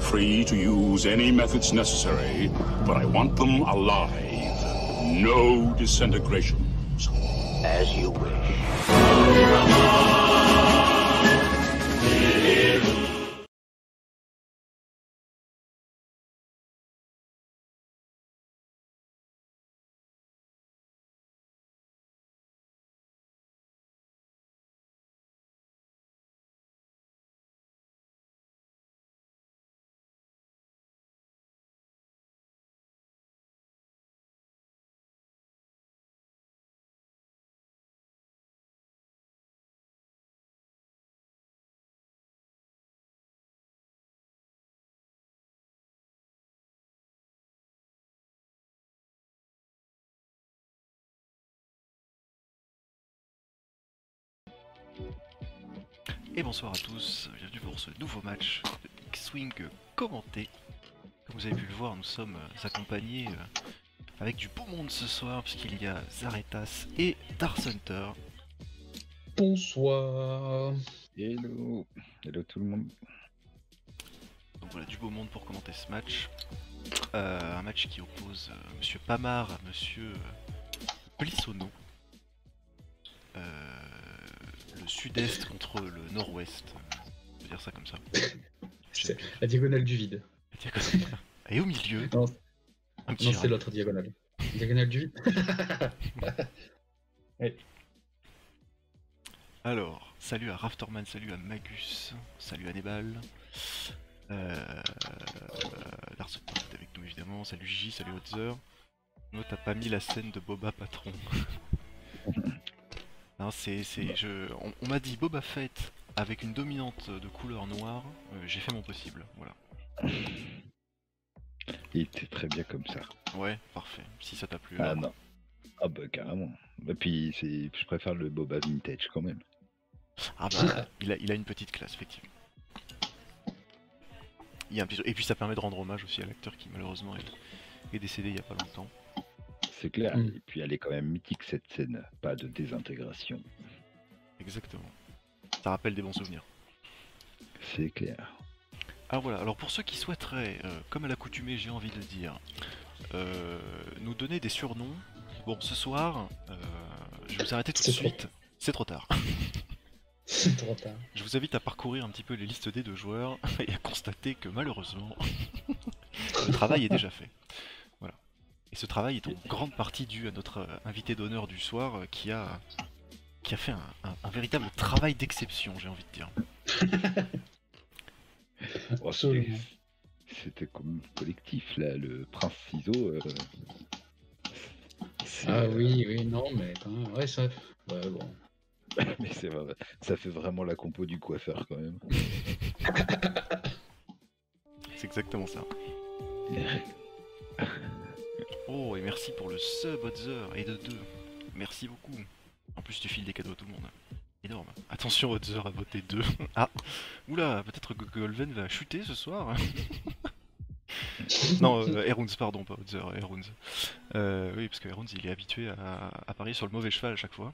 free to use any methods necessary, but I want them alive. No disintegrations. As you wish. Et bonsoir à tous, bienvenue pour ce nouveau match de X-Wing commenté. Comme vous avez pu le voir, nous sommes accompagnés avec du beau monde ce soir, puisqu'il y a Zaretas et Dark Hunter. Bonsoir. Hello. Hello tout le monde. Donc voilà, du beau monde pour commenter ce match. Un match qui oppose Monsieur Pamar à Monsieur Blissonneau. Le sud-est contre le nord-ouest, on peut dire ça comme ça. C'est la diagonale du vide. Et au milieu, Non, un petit non rat. c'est l'autre diagonale. Diagonale du vide. Ouais. Alors, salut à Rafterman, salut à Magus, salut à Nebal. Larson est avec nous évidemment, salut J, salut Hotzer. Moi t'as pas mis la scène de Boba Patron. Non, on m'a dit Boba Fett avec une dominante de couleur noire, j'ai fait mon possible, voilà. Il était très bien comme ça. Ouais, parfait, si ça t'a plu. Ah alors. non. Ah bah carrément. Et puis je préfère le Boba Vintage quand même. Ah bah, il a une petite classe, effectivement. Il y a un petit... Et puis ça permet de rendre hommage aussi à l'acteur qui malheureusement est décédé il y a pas longtemps. C'est clair. Mm. Et puis elle est quand même mythique cette scène. Pas de désintégration. Exactement. Ça rappelle des bons souvenirs. C'est clair. Alors voilà, alors pour ceux qui souhaiteraient, comme à l'accoutumée j'ai envie de dire, nous donner des surnoms, bon ce soir, je vais vous arrêter tout de C'est trop. suite, c'est trop tard. C'est trop tard. Je vous invite à parcourir un petit peu les listes des deux joueurs et à constater que malheureusement, le travail est déjà fait. Voilà. Et ce travail est en grande partie dû à notre invité d'honneur du soir qui a fait un véritable travail d'exception, j'ai envie de dire. Oh, Absolument. c'était comme collectif là. Le Prince Ciseau. Ah oui, oui, non, mais quand même, ouais, ça. Ouais, bon. Mais c'est vrai. Ça fait vraiment la compo du coiffeur quand même. C'est exactement ça. Oh, et merci pour le sub Hotzer et de 2. Merci beaucoup. En plus, tu files des cadeaux à tout le monde. Énorme. Attention, Hotzer a voté 2. Ah, oula, peut-être que Golven va chuter ce soir. Non, Eruns, pardon, pas Hotzer, Eruns. Oui, parce que Eruns, il est habitué à parier sur le mauvais cheval à chaque fois.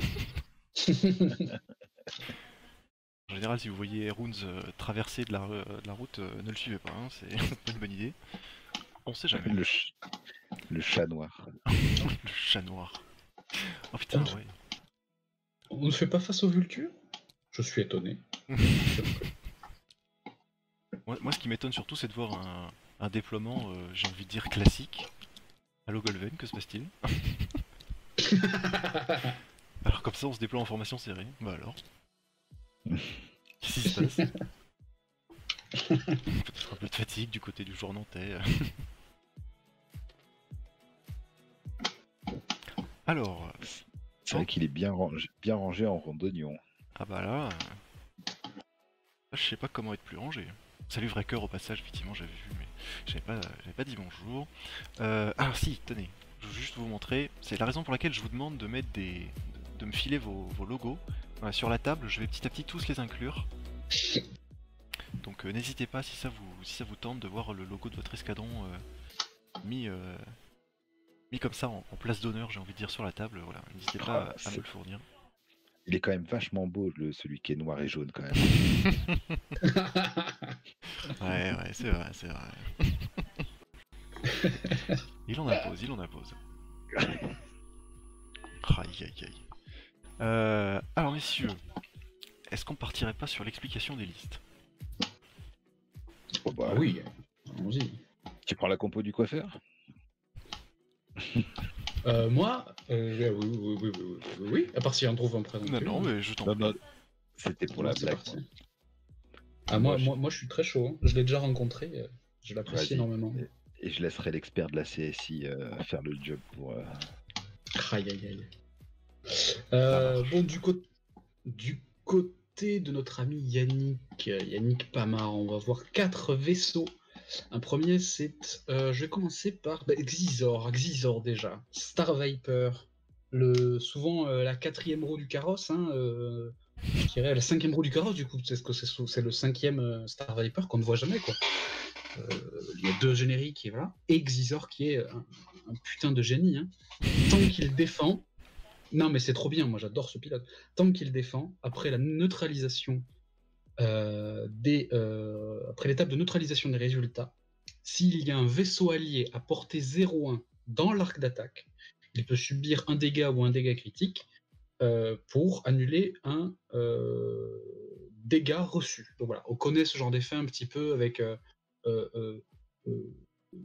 En général, si vous voyez Eruns traverser de la route, ne le suivez pas, hein, c'est pas une bonne idée. On sait jamais. Le chat noir. Le chat noir. Oh putain, ouais. On ne fait pas face aux vultures? Je suis étonné. Moi, ce qui m'étonne surtout, c'est de voir un déploiement, j'ai envie de dire classique. Allo Golven, que se passe-t-il? Alors comme ça, on se déploie en formation serrée. Bah alors. Qu'est-ce qui se passe? Peut-être un peu de fatigue du côté du joueur nantais. Alors, C'est vrai qu'il est bien rangé en randonnion. ah bah là, je sais pas comment être plus rangé. Salut vrai cœur au passage, effectivement j'avais vu, mais j'avais pas dit bonjour. Alors si, tenez, je veux juste vous montrer, c'est la raison pour laquelle je vous demande de mettre de me filer vos logos. Voilà, sur la table, je vais petit à petit tous les inclure. Donc n'hésitez pas si ça vous tente de voir le logo de votre escadron mis comme ça en place d'honneur, j'ai envie de dire, sur la table. Voilà, n'hésitez pas à me le fournir. Il est quand même vachement beau, celui qui est noir et jaune, quand même. Ouais, c'est vrai, c'est vrai. Il en impose, il en impose. Aïe aïe aïe. Alors messieurs, est-ce qu'on partirait pas sur l'explication des listes? Oh, bah, Ah oui, allons-y. Tu prends la compo du coiffeur? Moi, oui, à part si on trouve un prénom. Non, non, mais je t'en Non, prie. non, c'était pour la C'est blague. parti. moi. Ah, moi, je suis très chaud. Hein. Je l'ai déjà rencontré. Je l'apprécie Vas-y. énormément. Et je laisserai l'expert de la CSI faire le job pour. Aïe, aïe, aïe. marche. Bon, du côté de notre ami Yannick Pamar, on va voir 4 vaisseaux. Un premier, c'est. Je vais commencer par Xizor déjà. Star Viper. Souvent la 4e roue du carrosse. Hein, je dirais la 5e roue du carrosse, du coup, c'est le 5e Star Viper qu'on ne voit jamais, quoi. Il y a 2 génériques, et voilà. Et Xizor qui est un putain de génie. Hein. Tant qu'il défend. Non, mais c'est trop bien, moi j'adore ce pilote. Tant qu'il défend, après la neutralisation après l'étape de neutralisation des résultats, s'il y a un vaisseau allié à portée 0,1 dans l'arc d'attaque, il peut subir un dégât ou un dégât critique pour annuler un dégât reçu. Donc voilà, on connaît ce genre d'effet un petit peu avec euh, euh, euh,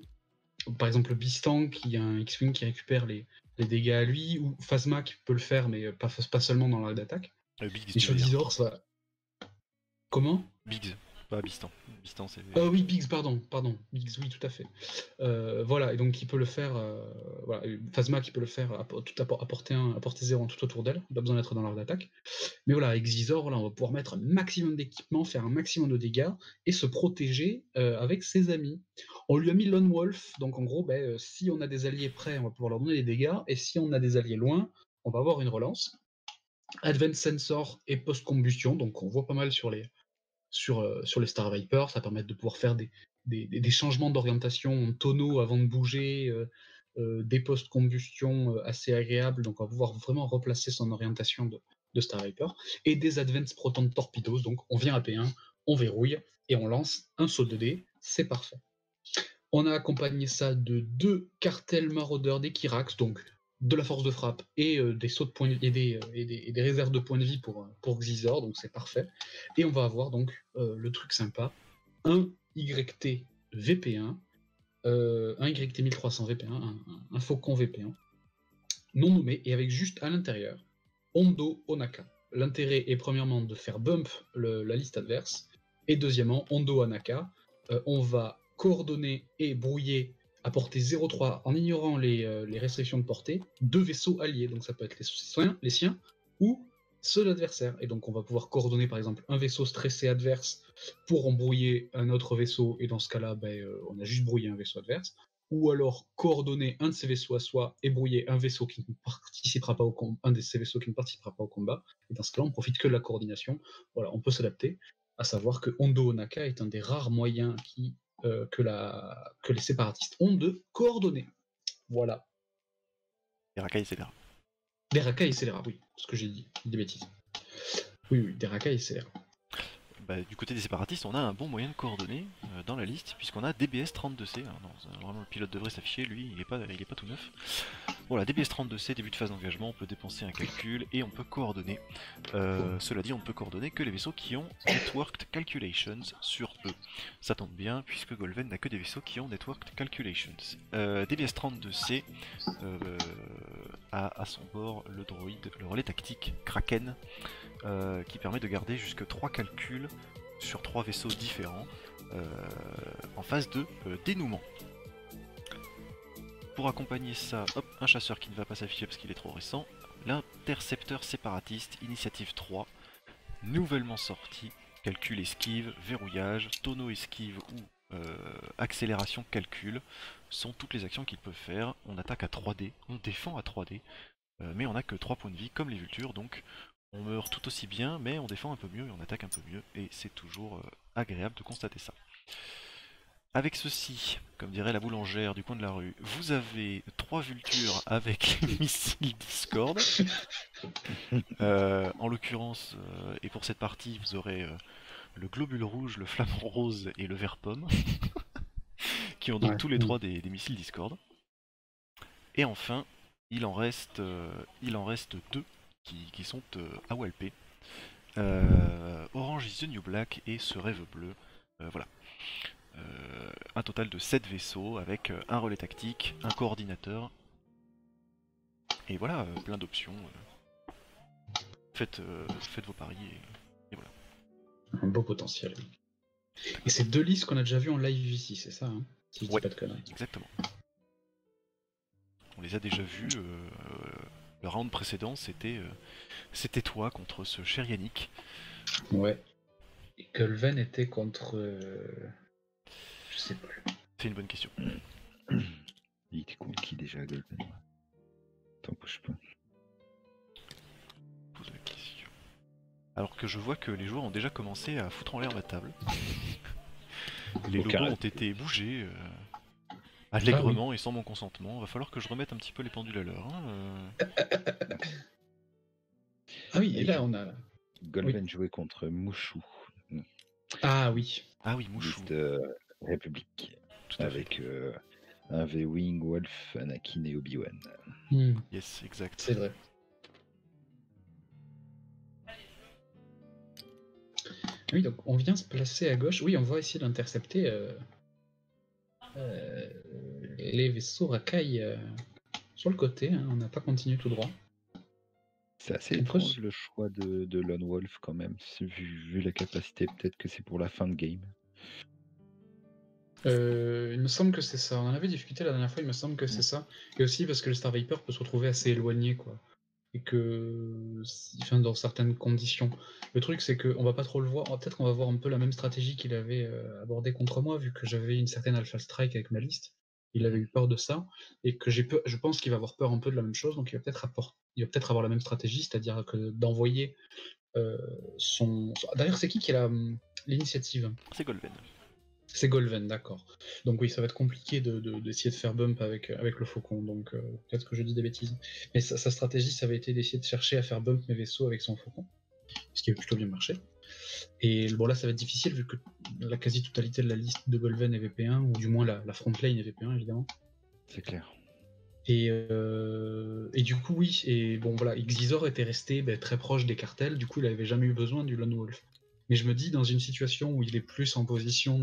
par exemple Bistan qui a un X-Wing qui récupère les dégâts à lui, ou Phasma qui peut le faire, mais pas seulement dans l'arc d'attaque. Biggs, Et tu sur veux dire. Gizor, ça. Comment? Biggs, pas Bistan. Bistan, c'est. Oui, Biggs, pardon. Biggs, oui, tout à fait. Voilà, et donc il peut le faire. Voilà, Phasma qui peut le faire à portée 0 tout autour d'elle, il n'a pas besoin d'être dans l'arc d'attaque. Mais voilà, avec Xizor, là, on va pouvoir mettre un maximum d'équipement, faire un maximum de dégâts et se protéger avec ses amis. On lui a mis Lone Wolf, donc en gros, si on a des alliés près, on va pouvoir leur donner des dégâts, et si on a des alliés loin, on va avoir une relance. Advanced Sensor et post-combustion, donc on voit pas mal sur les Star Vipers, ça permet de pouvoir faire des changements d'orientation tonneaux avant de bouger, des post-combustion assez agréables, donc on va pouvoir vraiment replacer son orientation de Star Viper, et des Advanced Proton Torpedoes, donc on vient à P1, on verrouille, et on lance un saut de dés, c'est parfait. On a accompagné ça de 2 cartels maraudeurs des Kirax, donc de la force de frappe et des sauts de points et des réserves de points de vie pour Xizor, donc c'est parfait. Et on va avoir donc le truc sympa, un YT VP1, un YT 1300 VP1, un Faucon VP1, non nommé, et avec juste à l'intérieur Hondo Onaka. L'intérêt est premièrement de faire bump la liste adverse, et deuxièmement, Hondo Onaka, on va coordonner et brouiller à portée 0,3 en ignorant les restrictions de portée, 2 vaisseaux alliés, donc ça peut être les siens ou ceux de l'adversaire. Et donc on va pouvoir coordonner par exemple un vaisseau stressé adverse pour embrouiller un autre vaisseau, et dans ce cas-là, on a juste brouillé un vaisseau adverse. Ou alors coordonner un de ces vaisseaux à soi et brouiller un vaisseau qui ne participera pas au combat, un de ces vaisseaux qui ne participera pas au combat. Et dans ce cas-là, on profite que de la coordination. Voilà, on peut s'adapter. À savoir que Hondo Onaka est un des rares moyens que les séparatistes ont de coordonner. Voilà. Et Rakai, c'est là. Des racailles scélérats, oui, ce que j'ai dit, des bêtises. Oui, des racailles scélérats. Bah, du côté des séparatistes, on a un bon moyen de coordonner dans la liste, puisqu'on a DBS32C. Alors non, vraiment, le pilote devrait s'afficher, lui, il est pas tout neuf. Voilà, DBS32C, début de phase d'engagement, on peut dépenser un calcul et on peut coordonner. Cela dit, on ne peut coordonner que les vaisseaux qui ont Networked Calculations sur eux. Ça tombe bien, puisque Golven n'a que des vaisseaux qui ont Networked Calculations. DBS32C a à son bord le droïde, le relais tactique Kraken, qui permet de garder jusque 3 calculs sur 3 vaisseaux différents en phase de dénouement. Pour accompagner ça, hop, un chasseur qui ne va pas s'afficher parce qu'il est trop récent, l'intercepteur séparatiste, initiative 3, nouvellement sorti, calcul esquive, verrouillage, tonneau esquive ou accélération calcul, sont toutes les actions qu'il peut faire. On attaque à 3D, on défend à 3D, mais on n'a que 3 points de vie comme les vultures, donc on meurt tout aussi bien, mais on défend un peu mieux et on attaque un peu mieux, et c'est toujours agréable de constater ça. Avec ceci, comme dirait la boulangère du coin de la rue, vous avez 3 vultures avec missile Discord. En l'occurrence, et pour cette partie, vous aurez le globule rouge, le flamant rose et le vert pomme, qui ont donc Ouais. tous les 3 des missiles Discord. Et enfin, il en reste 2 qui sont à walper. Orange is the New Black et ce rêve bleu. Voilà. Un total de 7 vaisseaux avec un relais tactique, un coordinateur. Et voilà, plein d'options. Faites vos paris et voilà. Un beau potentiel. Et c'est 2 listes qu'on a déjà vues en live ici, c'est ça, hein, si je dis Ouais. pas de conneries. Exactement. On les a déjà vus. Le round précédent, c'était toi contre ce cher Yannick. Ouais. Et Golven était contre... je sais plus. C'est une bonne question. Il était contre qui déjà, Golden? Attends, bouge pas. Pose la question. Alors que je vois que les joueurs ont déjà commencé à foutre en l'air ma table. Les logos Aucun- ont été bougés allègrement et sans mon consentement. Va falloir que je remette un petit peu les pendules à l'heure. Hein. Ah oui, et Et là on a... Golden jouait contre Mouchou, Ah oui. Ah oui, Mouchou. liste République, Tout à fait. avec un V-Wing, Wolf, Anakin et Obi-Wan. Yes, exact. C'est vrai. Oui, donc on vient se placer à gauche. Oui, on va essayer d'intercepter les vaisseaux racailles sur le côté. Hein. On n'a pas continué tout droit. C'est assez On peut étrange le choix de Lone Wolf quand même, vu la capacité, peut-être que c'est pour la fin de game. Il me semble que c'est ça. On en avait discuté la dernière fois, il me semble que c'est ça. Et aussi parce que le Star Viper peut se retrouver assez éloigné, quoi. Et que, enfin, dans certaines conditions. Le truc, c'est qu'on va pas trop le voir. Peut-être qu'on va voir un peu la même stratégie qu'il avait abordée contre moi, vu que j'avais une certaine Alpha Strike avec ma liste. Il avait eu peur de ça, et que je pense qu'il va avoir peur un peu de la même chose, donc il va peut-être avoir la même stratégie, c'est-à-dire que d'envoyer son. D'ailleurs, c'est qui a l'initiative? C'est Golven. C'est Golven, d'accord. Donc oui, ça va être compliqué d'essayer de faire bump avec le Faucon, donc peut-être que je dis des bêtises. Mais sa stratégie, ça avait été d'essayer de chercher à faire bump mes vaisseaux avec son Faucon, ce qui avait plutôt bien marché. Et bon là, ça va être difficile vu que la quasi-totalité de la liste de Golven est VP1, ou du moins la front lane est VP1, évidemment. C'est clair. Et du coup, oui, et bon voilà, Xizor était resté très proche des cartels, du coup il avait jamais eu besoin du Lone Wolf. Mais je me dis, dans une situation où il est plus en position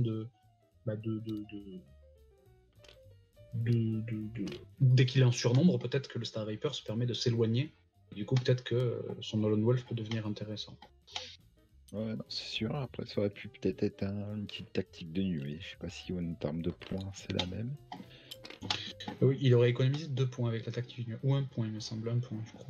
dès qu'il est en surnombre, peut-être que le Star Viper se permet de s'éloigner. Du coup, peut-être que son Lone Wolf peut devenir intéressant. Ouais, non, c'est sûr. Après, ça aurait pu peut-être être une petite tactique de nuée. Je sais pas si en termes de points, c'est la même. Oui, il aurait économisé 2 points avec la tactique, ou 1 point, il me semble, 1 point, je crois.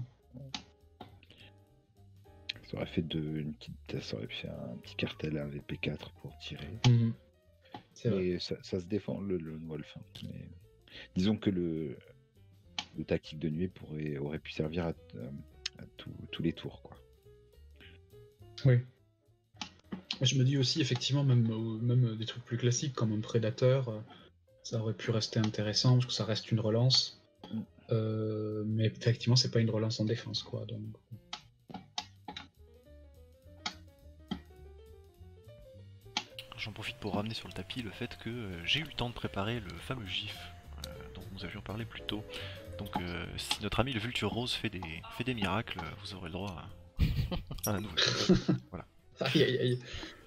Ça aurait fait ça aurait pu faire un petit cartel, un VP4 pour tirer. C'est vrai. Mais ça se défend, le Lone Wolf. Hein. Mais disons que le tactique de nuée aurait pu servir à tous les tours, quoi. Oui. Je me dis aussi, effectivement, même des trucs plus classiques comme un prédateur, ça aurait pu rester intéressant parce que ça reste une relance. Mais effectivement, c'est pas une relance en défense, quoi. Donc... J'en profite pour ramener sur le tapis le fait que j'ai eu le temps de préparer le fameux GIF dont nous avions parlé plus tôt. Donc si notre ami le Vulture Rose fait des miracles, vous aurez le droit à un nouveau. Voilà. Aïe aïe aïe.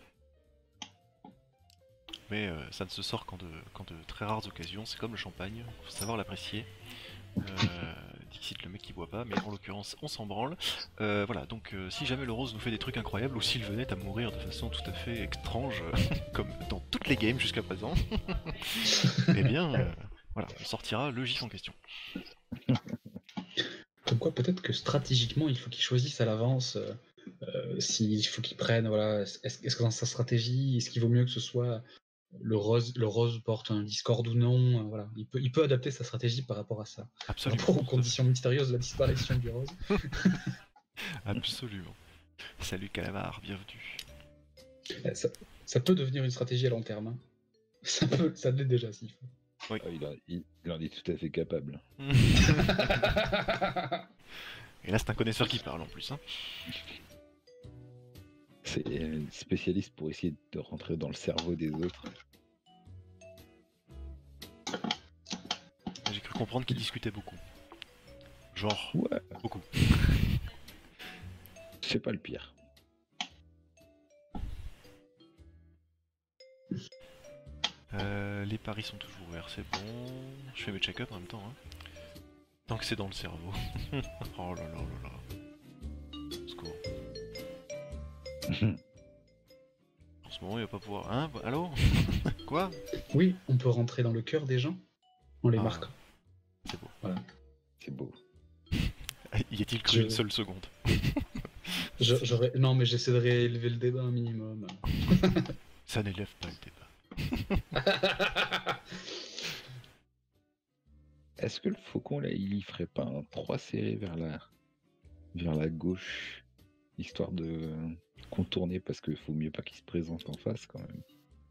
Mais ça ne se sort qu'en de très rares occasions, c'est comme le champagne, faut savoir l'apprécier. Dixit le mec qui boit pas, mais en l'occurrence on s'en branle. Voilà, donc si jamais le Rose nous fait des trucs incroyables, ou s'il venait à mourir de façon tout à fait étrange, comme dans toutes les games jusqu'à présent, eh bien voilà, on sortira le gif en question. Comme quoi, peut-être que stratégiquement, il faut qu'il choisisse à l'avance s'il faut qu'il prenne, voilà, est-ce que dans sa stratégie, est-ce qu'il vaut mieux que ce soit le rose porte un Discord ou non, voilà. Il peut adapter sa stratégie par rapport à ça. Absolument. Par rapport aux conditions mystérieuses de la disparition du rose. Absolument. Salut Calamar, bienvenue. Ça peut devenir une stratégie à long terme. Hein. Ça l'est déjà s'il faut. Oui. Ah, il en est tout à fait capable. Et là, c'est un connaisseur qui parle en plus. Hein. C'est un spécialiste pour essayer de rentrer dans le cerveau des autres. J'ai cru comprendre qu'il discutait beaucoup. Genre, Ouais, beaucoup. c'est pas le pire. Les paris sont toujours ouverts, c'est bon. Je fais mes check-up en même temps. Hein. Tant que c'est dans le cerveau. Oh là là là là. Secours. En ce moment, il va pas pouvoir. Hein? Allô? Quoi? Oui, on peut rentrer dans le cœur des gens en les Ah. marquant. C'est beau. Voilà. C'est beau. Y a-t-il cru une seule seconde? Non, mais j'essaie de réélever le débat un minimum. Ça n'élève pas le débat. Est-ce que le faucon là, il y ferait pas un 3 serré vers la gauche, histoire de contourner parce qu'il faut mieux pas qu'il se présente en face quand même.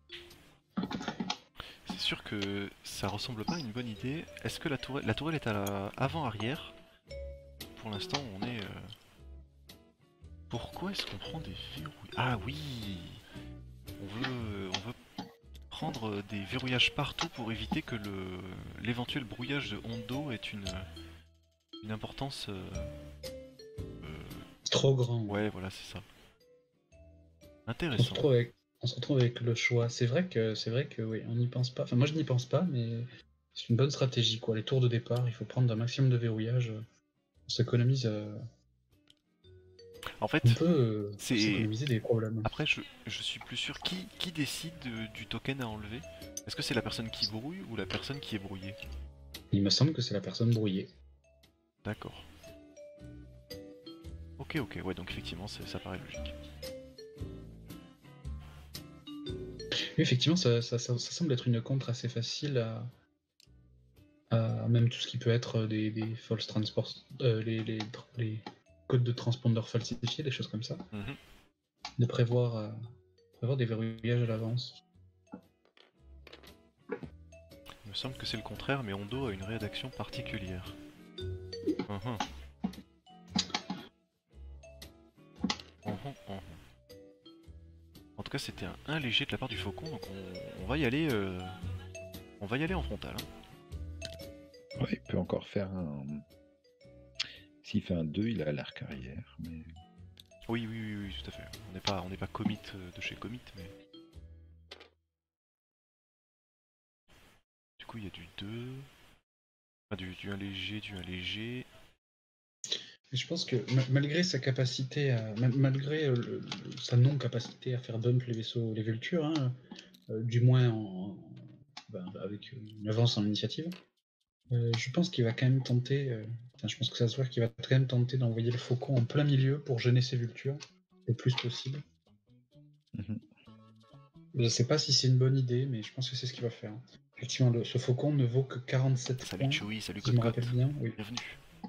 C'est sûr que ça ressemble pas à une bonne idée. Est-ce que la tourelle est à la avant-arrière? Pour l'instant, on est... Pourquoi est-ce qu'on prend des verrouilles? Ah oui! On veut prendre des verrouillages partout pour éviter que l'éventuel brouillage de Hondo ait une importance... Trop grand. Ouais, voilà, c'est ça. On se Intéressant. retrouve avec le choix. C'est vrai que oui, on n'y pense pas. Enfin, moi je n'y pense pas, mais c'est une bonne stratégie quoi. Les tours de départ, il faut prendre un maximum de verrouillage. On s'économise. En fait, On peut c'est... s'économiser des problèmes. Après, je suis plus sûr. Qui décide du token à enlever? Est-ce que c'est la personne qui brouille ou la personne qui est brouillée? Il me semble que c'est la personne brouillée. D'accord. Ok, ouais, donc effectivement, ça paraît logique. Oui, effectivement, ça semble être une contre assez facile à même tout ce qui peut être des false transports, les codes de transpondeurs falsifiés, des choses comme ça. Mhm. De prévoir des verrouillages à l'avance. Il me semble que c'est le contraire, mais Hondo a une rédaction particulière. Mhm. En tout cas, c'était un 1 léger de la part du faucon, donc on va y aller. On va y aller en frontal. Hein. Ouais, il peut encore faire un. S'il fait un 2, il a l'arc arrière. Mais... Oui, tout à fait. On n'est pas commit de chez commit, mais. Du coup, il y a du 2. Ah, du 1 léger, du 1 léger. Je pense que malgré sa capacité, malgré sa non-capacité à faire dump les vaisseaux, les vultures, hein, du moins avec une avance en initiative, je pense qu'il va quand même tenter. Je pense que ça se voit qu'il va quand même tenter d'envoyer le faucon en plein milieu pour gêner ses vultures le plus possible. Mhm. Je sais pas si c'est une bonne idée, mais je pense que c'est ce qu'il va faire. Effectivement, ce faucon ne vaut que 47 Salut points. Chewie, salut Si je me Cote-Cote. rappelle bien, oui. Bienvenue.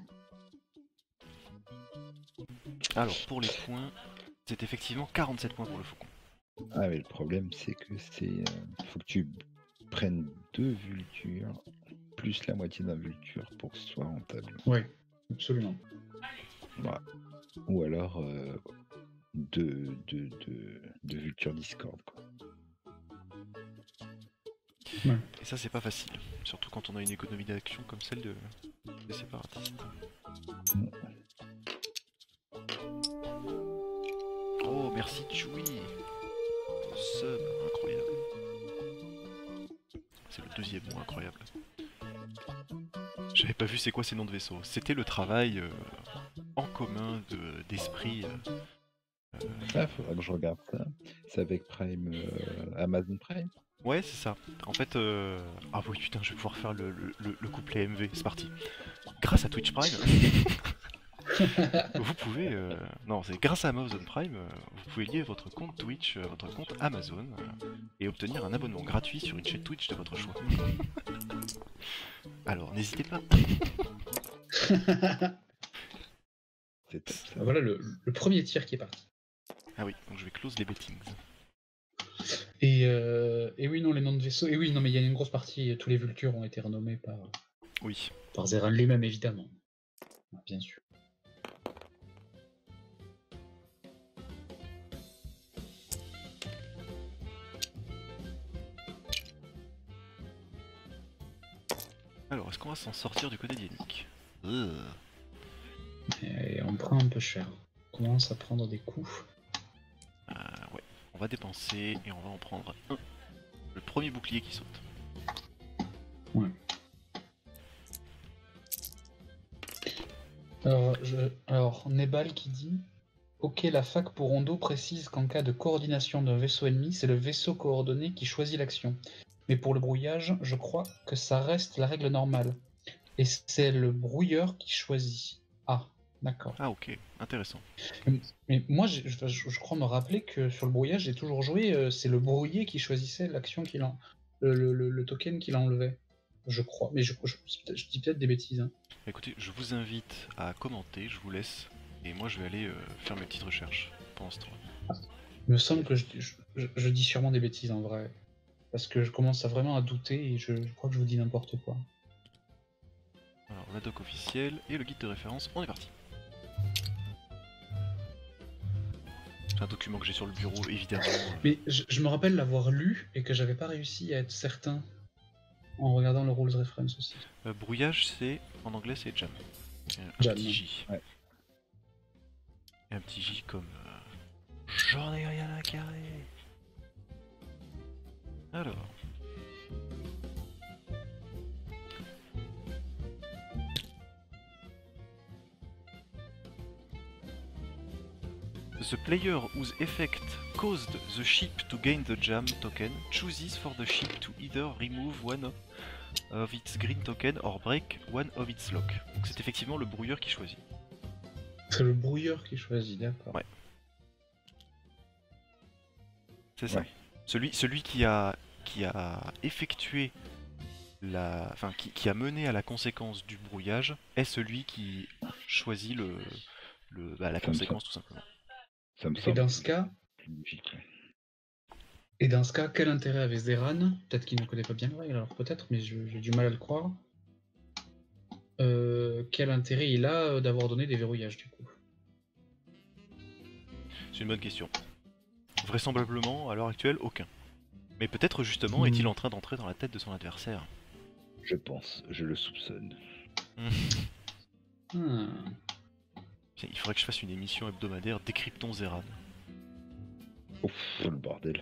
Alors, pour les points, c'est effectivement 47 points pour le faucon. Ah, mais le problème, c'est que faut que tu prennes 2 vultures, plus la moitié d'un vulture pour que ce soit rentable. Oui, absolument. Voilà. Ou alors 2 vultures Discord, quoi. Ouais. Et ça, c'est pas facile. Surtout quand on a une économie d'action comme celle des séparatistes. Oh, merci Chewie. Sub, incroyable. C'est le deuxième mot incroyable. J'avais pas vu c'est quoi ces noms de vaisseaux. C'était le travail en commun d'esprit. Ah, faudra que je regarde ça. C'est avec Prime, Amazon Prime. Ouais, c'est ça. En fait, ah oui, putain, je vais pouvoir faire le couplet MV. C'est parti. Grâce à Twitch Prime, vous pouvez... Non, c'est grâce à Amazon Prime, vous pouvez lier votre compte Twitch à votre compte Amazon et obtenir un abonnement gratuit sur une chaîne Twitch de votre choix. Alors, n'hésitez pas. C'est top, ça. Voilà le premier tir qui est parti. Ah oui, donc je vais close les bettings. Et oui, non, les noms de vaisseaux. Et oui, non, mais il y a une grosse partie. Tous les Vultures ont été renommés Oui. par Zeran lui-même, évidemment. Bien sûr. Alors, est-ce qu'on va s'en sortir du côté d'Yannick? Et on prend un peu cher. On commence à prendre des coups. Ouais. On va dépenser et on va en prendre un. Le premier bouclier qui saute. Ouais. Alors, Nebal qui dit: Ok, la fac pour Rondo précise qu'en cas de coordination d'un vaisseau ennemi, c'est le vaisseau coordonné qui choisit l'action. Mais pour le brouillage, je crois que ça reste la règle normale. Et c'est le brouilleur qui choisit. Ah, d'accord. Ah ok, intéressant. Mais moi, je crois me rappeler que sur le brouillage, j'ai toujours joué, c'est le brouillé qui choisissait l'action le token qu'il enlevait. Je crois, mais je dis peut-être des bêtises. Hein. Écoutez, je vous invite à commenter, je vous laisse. Et moi je vais aller faire mes petites recherches pendant ce temps. Il me semble que je dis sûrement des bêtises en vrai. Parce que je commence vraiment à douter et je crois que je vous dis n'importe quoi. Alors la doc officielle et le guide de référence, on est parti. C'est un document que j'ai sur le bureau, évidemment. Mais je me rappelle l'avoir lu et que j'avais pas réussi à être certain en regardant le rules reference aussi. Brouillage, c'est en anglais, c'est jam. Jam, Petit J. ouais. Et un petit J comme j'en ai rien à carrer. Alors. The player whose effect caused the ship to gain the jam token chooses for the ship to either remove one of its green token or break one of its lock. Donc c'est effectivement le brouilleur qui choisit. C'est le brouilleur qui choisit, d'accord. Ouais. C'est ça. Ouais. Celui qui a effectué la. Enfin qui a mené à la conséquence du brouillage est celui qui choisit la conséquence tout simplement. Ça me Et semble dans ce cas, plus logique. quel intérêt avait Zeran? Peut-être qu'il ne connaît pas bien la règle, alors peut-être, mais j'ai du mal à le croire. Quel intérêt il a d'avoir donné des verrouillages du coup? C'est une bonne question. Vraisemblablement, à l'heure actuelle, aucun. Mais peut-être justement est-il en train d'entrer dans la tête de son adversaire. Je pense, je le soupçonne. Il faudrait que je fasse une émission hebdomadaire Décryptons Zeran. Ouf, le bordel.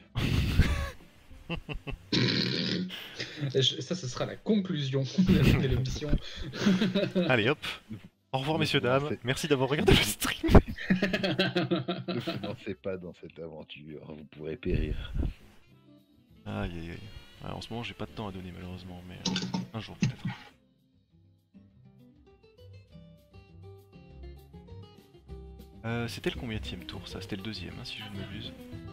Ça, ce sera la conclusion de l'émission. Allez hop. Au revoir messieurs dames. Merci d'avoir regardé le stream. Ne vous lancez pas dans cette aventure, vous pourrez périr. Aïe aïe aïe. Alors, en ce moment j'ai pas de temps à donner malheureusement, mais un jour peut-être. C'était le combienième tour ça? C'était le deuxième hein, si je ne m'abuse.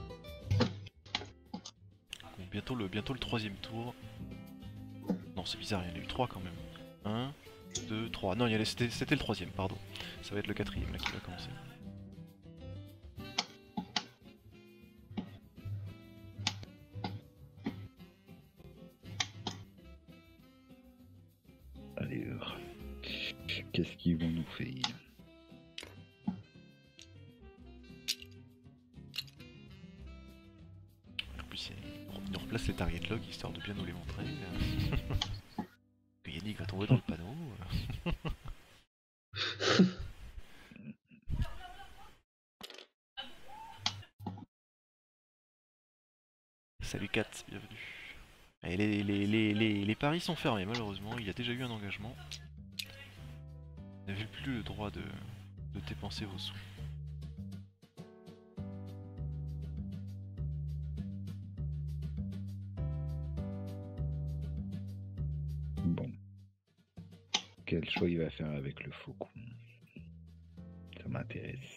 Bon, bientôt le troisième tour. Non c'est bizarre, il y en a eu 3 quand même. 1, 2, 3. Non c'était le troisième, pardon. Ça va être le quatrième là qui va commencer. Alors, qu'est-ce qu'ils vont nous faire? En plus il replace les target log histoire de bien nous les montrer. Que Yannick va tomber dans le panneau. Salut Kat, bienvenue. Et les paris sont fermés malheureusement, il y a déjà eu un engagement. Vous n'avez plus le droit de dépenser vos sous. Bon. Quel choix il va faire avec le faucon? Ça m'intéresse.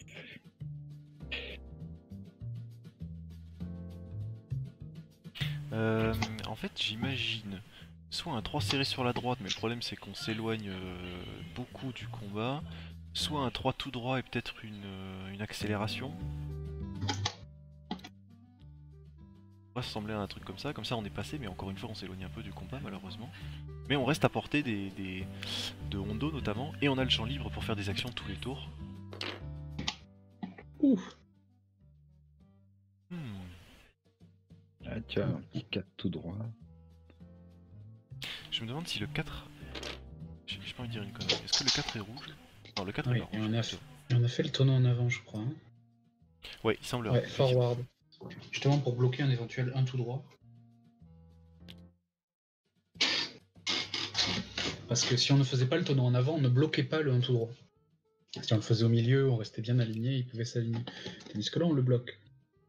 En fait j'imagine soit un 3 serré sur la droite, mais le problème c'est qu'on s'éloigne beaucoup du combat, soit un 3 tout droit et peut-être une accélération. ressembler à un truc comme ça on est passé, mais encore une fois on s'éloigne un peu du combat malheureusement. Mais on reste à portée de Hondo notamment, et on a le champ libre pour faire des actions tous les tours. Ouh. Ah tiens, un petit 4 tout droit. Je me demande si le 4... J'ai pas envie de dire une connerie. Est-ce que le 4 est rouge? Non, le 4 Oui, est pas et rouge. on a fait le tonneau en avant, je crois. Hein. Ouais, il semblerait. Ouais, forward. Justement pour bloquer un éventuel 1 tout droit. Parce que si on ne faisait pas le tonneau en avant, on ne bloquait pas le 1 tout droit. Si on le faisait au milieu, on restait bien aligné, il pouvait s'aligner. Tandis que là, on le bloque.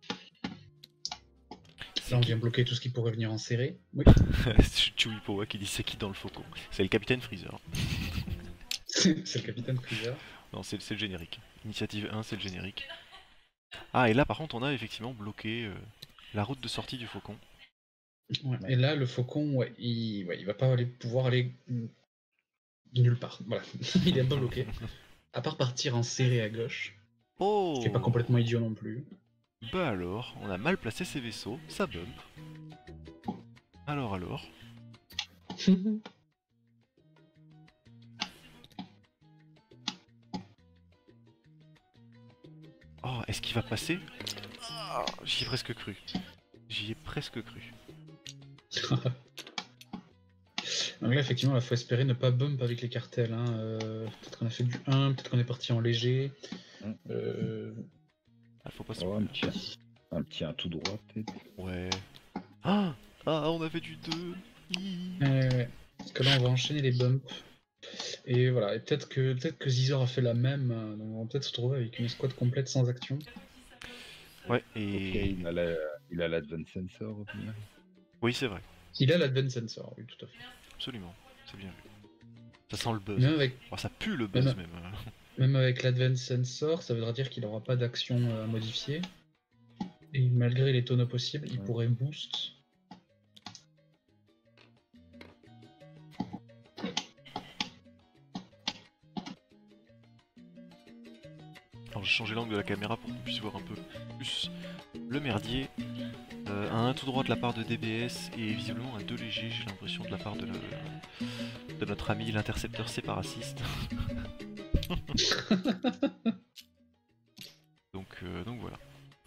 Là, on vient bloquer tout ce qui pourrait venir en serré. Oui. C'est Chewie qui dit c'est qui dans le faucon? C'est le capitaine Freezer. C'est le capitaine Freezer. Non, c'est le générique. Initiative 1, c'est le générique. Ah, et là par contre, on a effectivement bloqué la route de sortie du faucon. Ouais, et là, le faucon, il va pas pouvoir aller nulle part. Voilà, il est un peu bloqué. À part partir en serré à gauche. Oh! Ce qui est pas complètement idiot non plus. Bah alors, on a mal placé ses vaisseaux, ça bump. Alors. Oh, est-ce qu'il va passer? J'y ai presque cru. Donc là, effectivement, il faut espérer ne pas bump avec les cartels. Hein. Peut-être qu'on a fait du 1, peut-être qu'on est parti en léger. Faut pas se... Oh, un petit 1 tout droit peut-être. Ouais. Ah, on avait du 2. Parce que là, on va enchaîner les bumps. Et voilà, et peut-être que Zizor a fait la même. Donc on va peut-être se retrouver avec une escouade complète sans action. Ouais, et... Ok, il a l'Advance Sensor au final. Oui, c'est vrai. Il a l'Advance Sensor, oui, tout à fait. Absolument, c'est bien vu. Ça sent le buzz. Même avec, Oh, ça pue le buzz même. même avec l'Advance Sensor, ça voudra dire qu'il n'aura pas d'action à modifier. Et malgré les tonneaux possibles, il pourrait boost. Alors j'ai changé l'angle de la caméra pour qu'on puisse voir un peu plus le merdier. Un 1 tout droit de la part de DBS et visiblement un 2 léger, j'ai l'impression, de la part de notre ami l'intercepteur séparatiste. donc voilà.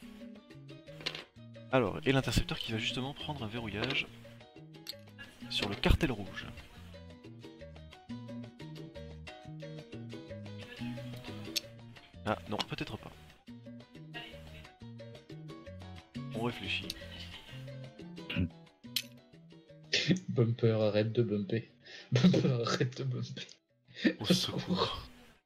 Alors, et l'intercepteur qui va justement prendre un verrouillage sur le cartel rouge. Ah non, peut-être pas. On réfléchit. Bumper, arrête de bumper. Bumper, arrête de bumper. Au secours.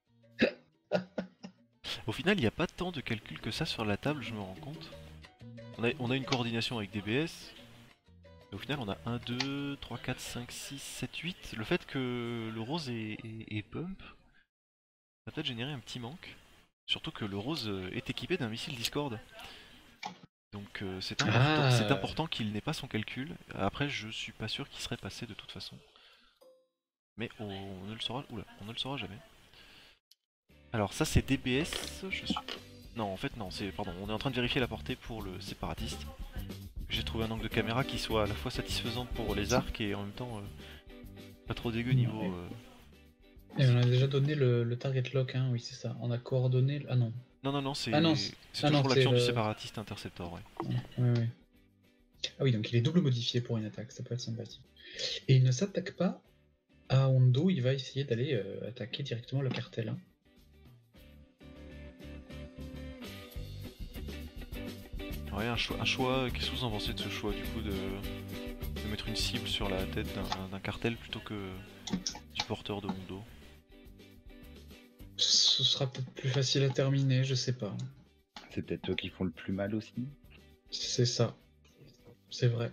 Au final, il n'y a pas tant de calculs que ça sur la table, je me rends compte. On a une coordination avec DBS. Et au final, on a 1, 2, 3, 4, 5, 6, 7, 8. Le fait que le rose est bump va peut-être générer un petit manque. Surtout que le rose est équipé d'un missile Discord. Donc c'est important qu'il n'ait pas son calcul. Après, je suis pas sûr qu'il serait passé de toute façon. Mais on ne le saura. Oula, on ne le saura jamais. Alors ça c'est DBS, je suis... Non en fait non, pardon, on est en train de vérifier la portée pour le séparatiste. J'ai trouvé un angle de caméra qui soit à la fois satisfaisant pour les arcs et en même temps pas trop dégueu niveau... Et on a déjà donné le target lock, hein, oui c'est ça. On a coordonné... Ah non. Non, c'est c'est toujours l'action du séparatiste interceptor, ouais. Ouais. Ah oui, donc il est double modifié pour une attaque, ça peut être sympathique. Et il ne s'attaque pas à Hondo, il va essayer d'aller attaquer directement le cartel. Hein. Ouais, un choix, qu'est-ce que vous en pensez de ce choix du coup de mettre une cible sur la tête d'un cartel plutôt que du porteur de Hondo? Ce sera peut-être plus facile à terminer, je sais pas. C'est peut-être eux qui font le plus mal aussi. C'est ça. C'est vrai.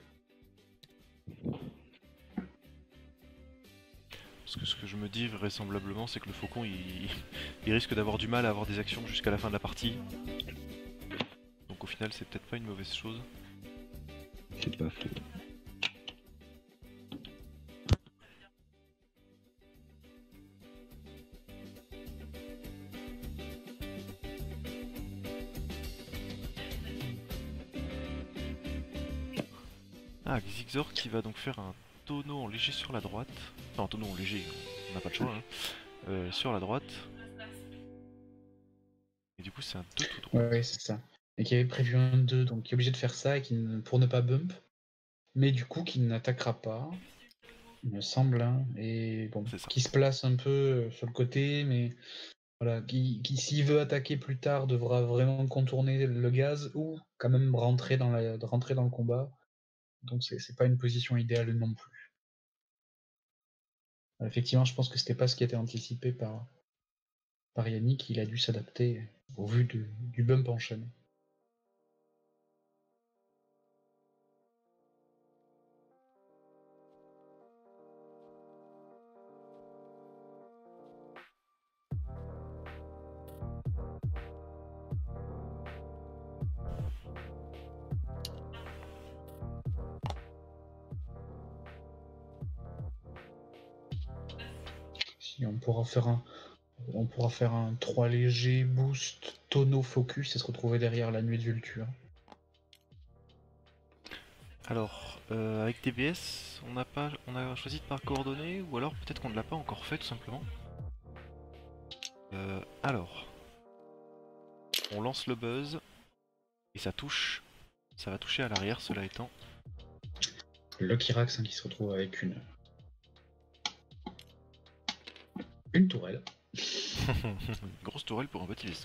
Parce que ce que je me dis vraisemblablement, c'est que le faucon il risque d'avoir du mal à avoir des actions jusqu'à la fin de la partie. Donc au final, c'est peut-être pas une mauvaise chose. C'est pas faux. Ah, Xixor qui va donc faire un tonneau en léger sur la droite. Enfin, un tonneau en léger, on n'a pas le choix. Hein. Sur la droite. Et du coup, c'est un 2 tout droit. Ouais, c'est ça. Et qui avait prévu un 2, donc qui est obligé de faire ça et pour ne pas bump. Mais du coup, qui n'attaquera pas, il me semble. Hein, et bon, C'est ça. qui se place un peu sur le côté, mais voilà, qui s'il veut attaquer plus tard, devra vraiment contourner le gaz ou quand même rentrer dans le combat. Donc c'est pas une position idéale non plus. Effectivement, je pense que c'était pas ce qui était anticipé par Yannick, il a dû s'adapter au vu du bump enchaîné. Si on pourra faire un 3 léger, boost, tonneau, focus et se retrouver derrière la nuée de Vulture. Alors, avec TBS, on a choisi de pas coordonner, ou alors peut-être qu'on ne l'a pas encore fait tout simplement. Alors, on lance le buzz, et ça touche. Ça va toucher à l'arrière, cela étant. Le Kirax qui se retrouve avec une tourelle. Grosse tourelle pour un petit vaisseau.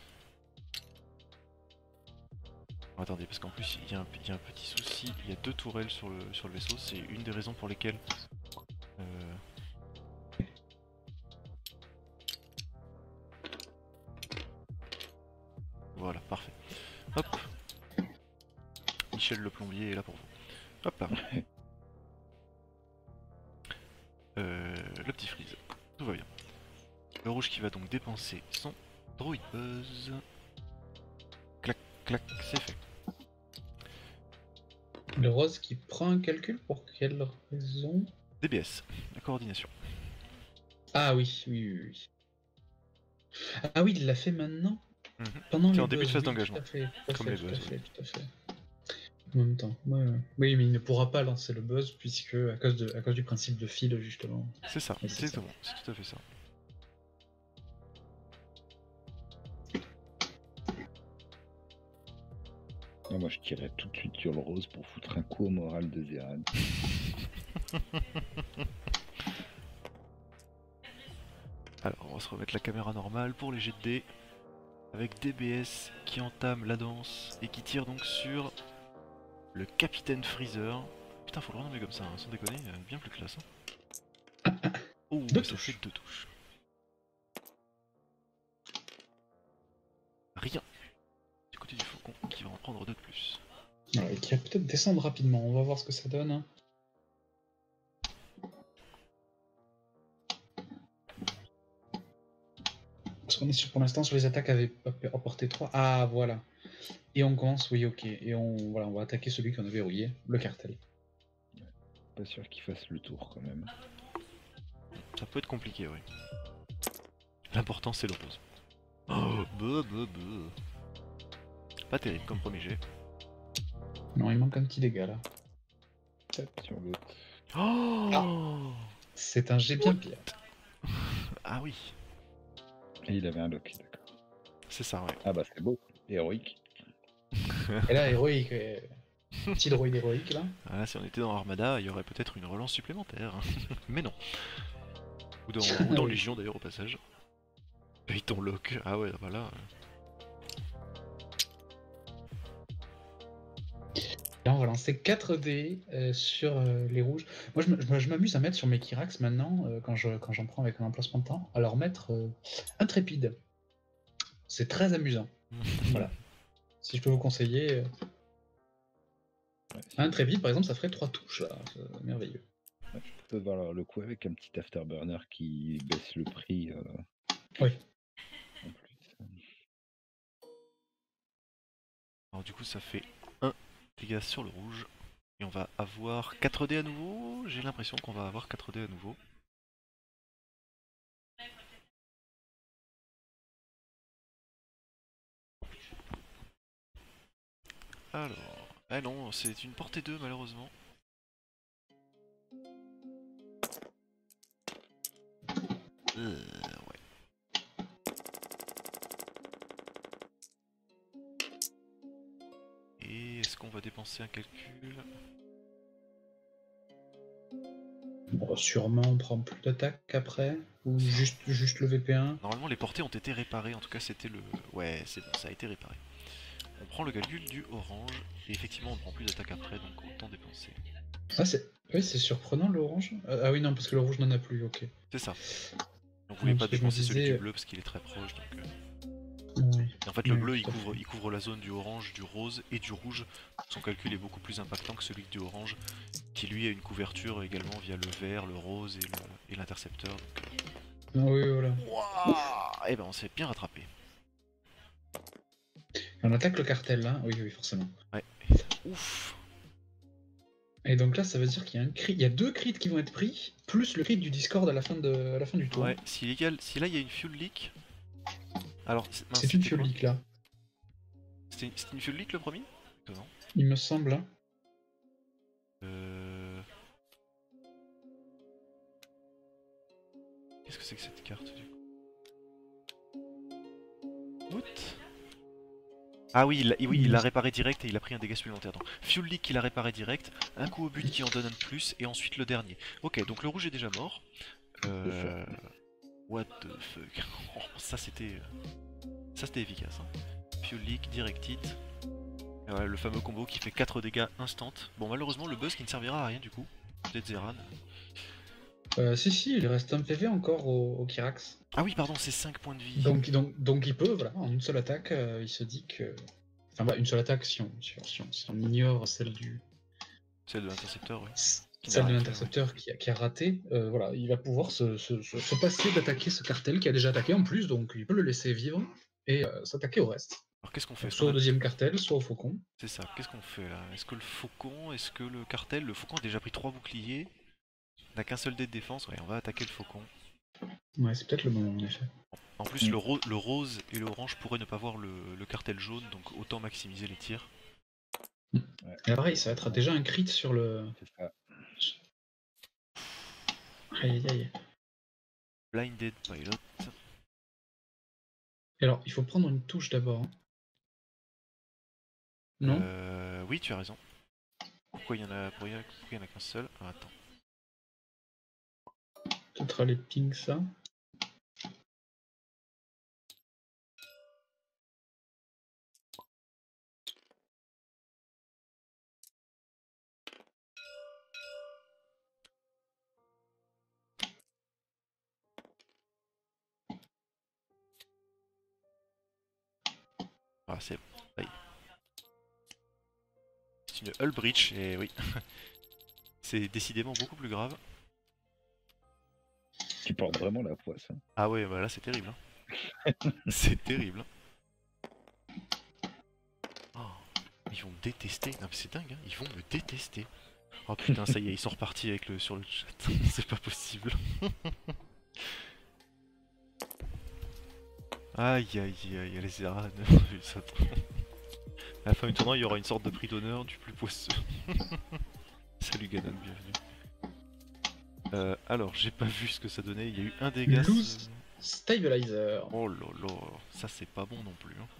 Attendez, parce qu'en plus il y a un petit souci, il y a 2 tourelles sur le vaisseau, c'est une des raisons pour lesquelles... Voilà, parfait. Hop. Michel le plombier est là pour vous. Hop là. Le petit freeze. Tout va bien. Le rouge qui va donc dépenser son droid buzz. Clac, clac, c'est fait. Le rose qui prend un calcul pour quelle raison? DBS, la coordination. Ah oui, oui, oui, oui. Ah oui, il l'a fait maintenant? Pendant C'est les en début de buzz, phase oui, d'engagement. tout à fait, Comme les buzz. tout à fait. En même temps, ouais. Oui, mais il ne pourra pas lancer le buzz puisque à cause du principe de fil justement. C'est ça, Oui, c'est exactement, c'est tout à fait ça. Non, moi je tirais tout de suite sur le rose pour foutre un coup au moral de Zéran. Alors, on va se remettre la caméra normale pour les jets de dés. Avec DBS qui entame la danse et qui tire donc sur le Capitaine Freezer. Putain, faut le renommer comme ça, hein, sans déconner, bien plus classe. Hein. Oh, Deux ça touches. fait 2 touches. Rien. Du côté du faucon qui va en prendre 2 de plus. Alors, et qui va peut-être descendre rapidement, on va voir ce que ça donne. Hein. Parce qu'on est pour l'instant sur les attaques avec apporté 3. Ah voilà. Et on commence, oui ok. Et on va attaquer celui qu'on a verrouillé, le cartel. Pas sûr qu'il fasse le tour quand même. Ça peut être compliqué, oui. L'important c'est le rose. Oh, Pas terrible comme premier jet. Non, il manque un petit dégât là. Tape sur l'autre. Oh C'est un jet bien pire. Ah oui, Et il avait un lock, d'accord. c'est ça, ouais. Ah bah c'est beau, héroïque. Et là, héroïque. Petit droïde héroïque là. Ah, là, si on était dans Armada, il y aurait peut-être une relance supplémentaire. Mais non. Ou dans Oui. Légion d'ailleurs au passage. Et ton lock. Ah ouais, voilà. Là, on va lancer 4 dés sur les rouges. Moi, je m'amuse à mettre sur mes Kirax maintenant, quand j'en prends avec un emplacement de temps, à leur mettre intrépide. C'est très amusant. Voilà. Si je peux vous conseiller, Ouais, intrépide par exemple, ça ferait 3 touches là. C'est merveilleux. ouais, tu peux voir le coup avec un petit afterburner qui baisse le prix. Oui. En plus. Alors du coup, ça fait 1 dégât sur le rouge. Et on va avoir 4 dés à nouveau. J'ai l'impression qu'on va avoir 4 dés à nouveau. Alors, Ah non, c'est une portée 2 malheureusement. Ouais. Et est-ce qu'on va dépenser un calcul? Bon, sûrement on prend plus d'attaque après, ou juste le VP1. Normalement les portées ont été réparées, en tout cas c'était le... Ouais, c'est bon, ça a été réparé. On prend le calcul du orange, et effectivement on ne prend plus d'attaque après, donc autant dépenser. Ah, oui, c'est surprenant l'orange. Ah oui, non, parce que le rouge n'en a plus, ok. C'est ça. On voulait Non, pas parce que je me dépenser celui du disais... bleu parce qu'il est très proche, donc... Oui, Et en fait le oui, bleu tout à fait. il couvre la zone du orange, du rose et du rouge. Son calcul est beaucoup plus impactant que celui du orange, qui lui a une couverture également via le vert, le rose et l'intercepteur. Ah oui, voilà. Et ben on s'est bien rattrapé. On attaque le cartel là, oui, oui, forcément. Ouais. Ouf. Et donc là, ça veut dire qu'il y a un crit, il y a 2 crits qui vont être pris, plus le crit du Discord à la fin du tour. Ouais, si là il y a une fuel leak. Alors, mince, C'est une c'était fuel quoi? leak là, C'était une fuel leak le premier? Étonnant. il me semble. Hein. Qu'est-ce que c'est que cette carte du coup? What? Ah oui, il l'a réparé direct et il a pris un dégât supplémentaire. Donc, Fuel Leak qu'il a réparé direct, un coup au but qui en donne un de plus, et ensuite le dernier. Ok, donc le rouge est déjà mort. What the fuck? Oh, ça c'était efficace. Hein. Fuel Leak, Direct Hit. Le fameux combo qui fait 4 dégâts instant. Bon, malheureusement, le buzz qui ne servira à rien du coup. Peut-être Zeran. Si, il reste un PV encore au Kirax. Ah oui, pardon, c'est 5 points de vie. Donc il peut, voilà, en une seule attaque, il se dit que... Enfin bah, une seule attaque si on ignore celle du... Celle de l'intercepteur, oui. Celle de l'intercepteur qui a raté, voilà, il va pouvoir se passer d'attaquer ce cartel qui a déjà attaqué en plus, donc il peut le laisser vivre et s'attaquer au reste. Alors qu'est-ce qu'on fait? Soit au deuxième cartel, soit au faucon. C'est ça, qu'est-ce qu'on fait là? Est-ce que le faucon, est-ce que le cartel? Le faucon a déjà pris 3 boucliers, n'a qu'un seul dé de défense, ouais, on va attaquer le faucon. Ouais, c'est peut-être le moment en effet. En plus, le rose et l'orange pourraient ne pas voir le cartel jaune, donc autant maximiser les tirs. Ouais. Et pareil, ça va être déjà un crit sur le... C'est ça. Aïe aïe aïe. Blinded Pilot. Et alors, il faut prendre une touche d'abord. Hein. Non Oui, tu as raison. Pourquoi il y en a qu'un seul? Ah, attends. Peut-être aller ping ça. Ah, c'est bon. Ça y est. C'est une Hull Breach, et oui. C'est décidément beaucoup plus grave. Tu portes vraiment la poisse. Hein. Ah ouais, bah là c'est terrible. Hein. C'est terrible. Oh, ils vont me détester. Non mais c'est dingue, hein. Ils vont me détester. Oh putain, ça y est, ils sont repartis avec sur le chat. C'est pas possible. Aïe aïe aïe, les Zeran. À la fin du tournoi, il y aura une sorte de prix d'honneur du plus poisseux. Salut Ganon, bienvenue. Alors, j'ai pas vu ce que ça donnait. Il y a eu un dégât. Loose Stabilizer. Oh là là, ça c'est pas bon non plus. Hein.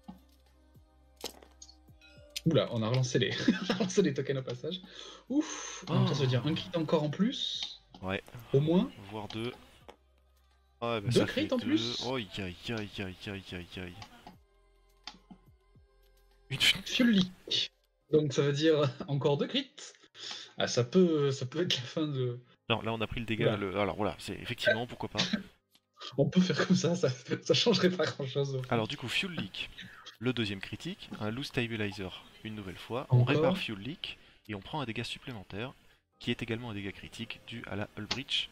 Oula, on a relancé les, on a relancé les tokens au passage. Ouf. En même temps, ça veut dire un crit encore en plus. Ouais. Au moins. Voire deux. Ah, bah, Deux ça crits fait en deux. plus. Oh, aïe aïe aïe aïe aïe aïe aïe. Une... Fuel leak. Donc ça veut dire encore 2 crits. Ah, ça peut être la fin de... Non, là on a pris le dégât. Voilà. Alors voilà, c'est effectivement, pourquoi pas. On peut faire comme ça changerait pas grand chose. Alors du coup, Fuel Leak, le deuxième critique, un Loose Stabilizer une nouvelle fois, on Encore. répare Fuel Leak et on prend un dégât supplémentaire qui est également un dégât critique dû à la Hull Breach.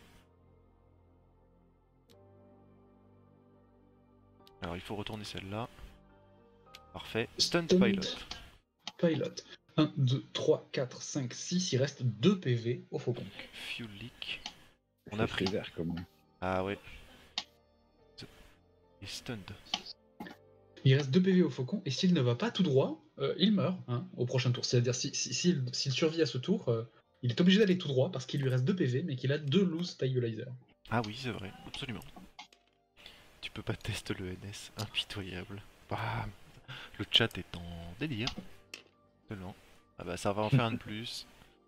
Alors il faut retourner celle-là. Parfait. Stunt Pilot. Pilot. 1, 2, 3, 4, 5, 6. Il reste 2 PV au faucon. Fuel Leak. On C'est a pris. sévère quand même. Ah ouais. Et stunned. Il reste 2 PV au faucon, et s'il ne va pas tout droit, il meurt hein, au prochain tour. C'est-à-dire, s'il survit à ce tour, il est obligé d'aller tout droit parce qu'il lui reste 2 PV, mais qu'il a 2 loose stabilizer. Ah oui, c'est vrai, absolument. Tu peux pas tester le NS, impitoyable. Bah, le chat est en délire. Seulement. Ah bah ça va en faire un de plus.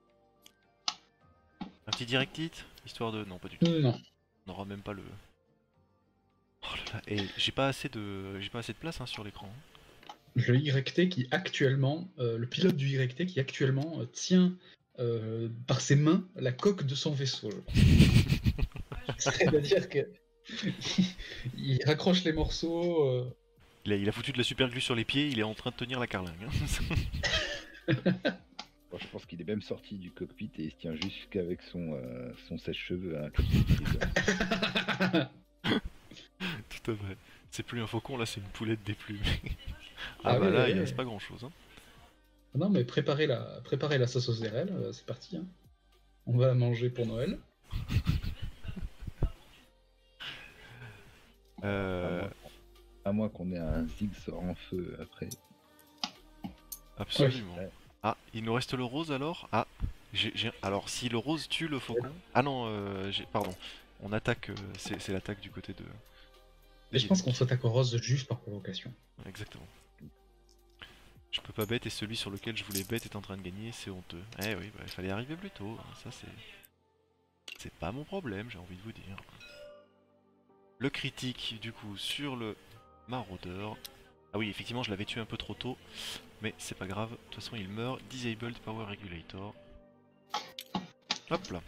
Un petit direct hit, histoire de... Non, pas du tout. Non. On n'aura même pas le... Oh là là, et j'ai pas assez de place hein, sur l'écran. Le YT qui actuellement, le pilote du YT qui actuellement tient par ses mains la coque de son vaisseau. C'est-à-dire que il raccroche les morceaux. Il a foutu de la super glue sur les pieds, il est en train de tenir la carlingue. Hein. Bon, je pense qu'il est même sorti du cockpit et il se tient juste qu'avec son sèche-cheveux. Hein, comme ça. Tout à fait. C'est plus un faucon, là c'est une poulette déplumée. Ah bah ouais, là ouais, il ouais. reste pas grand chose. Hein. Non mais préparez la sauce aux RL, c'est parti. Hein. On va la manger pour Noël. À moins qu'on ait un zigzag en feu après. Absolument. Ouais. Ah, il nous reste le rose alors. Ah, alors si le rose tue le faucon. Ah non, pardon. On attaque, c'est l'attaque du côté de. Et je pense qu'on s'attaque au rose juste par provocation. Exactement. Je peux pas bête et celui sur lequel je voulais bête est en train de gagner, c'est honteux. Eh oui, bah, il fallait arriver plus tôt. Hein. Ça c'est. C'est pas mon problème, j'ai envie de vous dire. Le critique du coup sur le maraudeur. Ah oui, effectivement, je l'avais tué un peu trop tôt, mais c'est pas grave. De toute façon, il meurt. Disabled Power Regulator. Hop là.